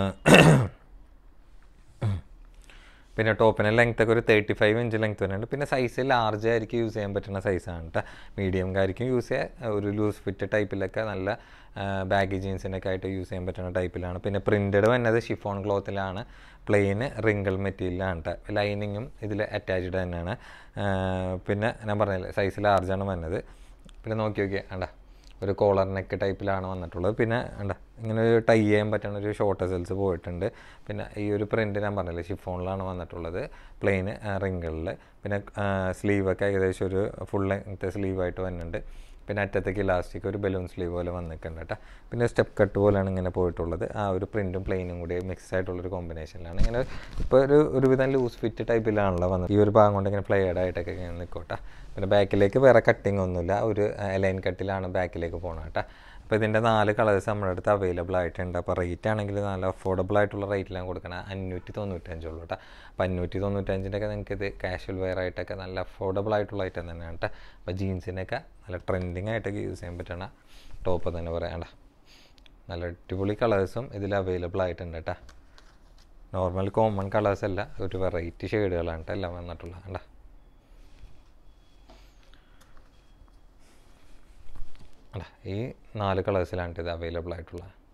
A: പിന്നെ ടോപ്പിൻ്റെ ലെങ്ത്തൊക്കെ ഒരു തേർട്ടി ഫൈവ് ഇഞ്ച് ലെങ്ത്ത് വരുന്നുണ്ട്. പിന്നെ സൈസ് ലാർജ് ആയിരിക്കും യൂസ് ചെയ്യാൻ പറ്റുന്ന സൈസാണ് കേട്ടോ. മീഡിയംകാർക്കും യൂസ് ചെയ്യാൻ ഒരു ലൂസ് ഫിറ്റ് ടൈപ്പിലൊക്കെ നല്ല ബാഗി ജീൻസിനൊക്കെ ആയിട്ട് യൂസ് ചെയ്യാൻ പറ്റുന്ന ടൈപ്പിലാണ്. പിന്നെ പ്രിൻറ്റഡ് വന്നത് ഷിഫോൺ ക്ലോത്തിലാണ്, പ്ലെയിന് റിങ്കിൾ മെറ്റീരിയലാണ് കേട്ടോ. ലൈനിങ്ങും ഇതിൽ അറ്റാച്ച്ഡ് തന്നെയാണ്. പിന്നെ ഞാൻ പറഞ്ഞില്ലേ സൈസ് ലാർജാണ് വന്നത്. പിന്നെ നോക്കി നോക്കിയാൽ വേണ്ട ഒരു കോളർ നെക്ക് ടൈപ്പിലാണ് വന്നിട്ടുള്ളത്. പിന്നെ വേണ്ട ഇങ്ങനെ ഒരു ടൈ ചെയ്യാൻ പറ്റുന്ന ഒരു ഷോർട്ട് സെൽസ് പോയിട്ടുണ്ട്. പിന്നെ ഈ ഒരു പ്രിൻറ്റ് ഞാൻ പറഞ്ഞില്ലേ ഷിഫോണിലാണ് വന്നിട്ടുള്ളത്, പ്ലെയിന് റിങ്കിളിൽ. പിന്നെ സ്ലീവൊക്കെ ഏകദേശം ഒരു ഫുൾ ലെങ്ത്ത് സ്ലീവായിട്ട് വരുന്നുണ്ട്. പിന്നെ അറ്റത്തേക്ക് ഇലാസ്റ്റിക് ഒരു ബലൂൺ സ്ലീവ് പോലെ വന്നിട്ടുണ്ട് കേട്ടോ. പിന്നെ സ്റ്റെപ്പ് കട്ട് പോലെയാണ് ഇങ്ങനെ പോയിട്ടുള്ളത്. ആ ഒരു പ്രിൻറ്റും പ്ലെയിനും കൂടി മിക്സ് ആയിട്ടുള്ളൊരു കോമ്പിനേഷനിലാണ് ഇങ്ങനെ ഇപ്പോൾ ഒരു ഒരുവിധം ലൂസ് ഫിറ്റ് ടൈപ്പിലാണല്ലോ വന്നത്. ഈ ഒരു ഭാഗം കൊണ്ട് ഇങ്ങനെ ഫ്ലെയർഡ് ആയിട്ടൊക്കെ ഇങ്ങനെ നിൽക്കട്ടെ. പിന്നെ ബാക്കിലേക്ക് വേറെ കട്ടിങ് ഒന്നുമില്ല, ഒരു ലൈൻ കട്ടിലാണ് ബാക്കിലേക്ക് പോകണം കേട്ടോ. അപ്പോൾ ഇതിൻ്റെ നാല് കളേഴ്സ് നമ്മുടെ അടുത്ത് അവൈലബിൾ ആയിട്ടുണ്ട്. അപ്പോൾ റേറ്റ് ആണെങ്കിൽ നല്ല അഫോർഡബിൾ ആയിട്ടുള്ള റേറ്റിലാണ് കൊടുക്കണം, അഞ്ഞൂറ്റി തൊണ്ണൂറ്റഞ്ചുള്ളൂ കേട്ടോ. അപ്പോൾ അഞ്ഞൂറ്റി തൊണ്ണൂറ്റഞ്ചിൻ്റെ ഒക്കെ നിങ്ങൾക്ക് ഇത് കാഷ്വൽ വെയർ ആയിട്ടൊക്കെ നല്ല അഫോർഡബിൾ ആയിട്ടുള്ള ഐറ്റം തന്നെയാണ് കേട്ടോ. അപ്പോൾ ജീൻസിനൊക്കെ നല്ല ട്രെൻഡിങ് ആയിട്ടൊക്കെ യൂസ് ചെയ്യാൻ പറ്റണ ടോപ്പ് തന്നെ പറയാണ്ട നല്ല അടിപൊളി കളേഴ്സും ഇതിൽ അവൈലബിൾ ആയിട്ടുണ്ട് കേട്ടോ. നോർമൽ കോമൺ കളേഴ്സ് അല്ല, ഒരു വെറൈറ്റി ഷെയ്ഡുകളാണ് കേട്ടോ എല്ലാം വന്നിട്ടുള്ളത് കേട്ടോ. ഈ നാല് കളേഴ്സിലാണ് ഇത് അവൈലബിൾ ആയിട്ടുള്ളത്.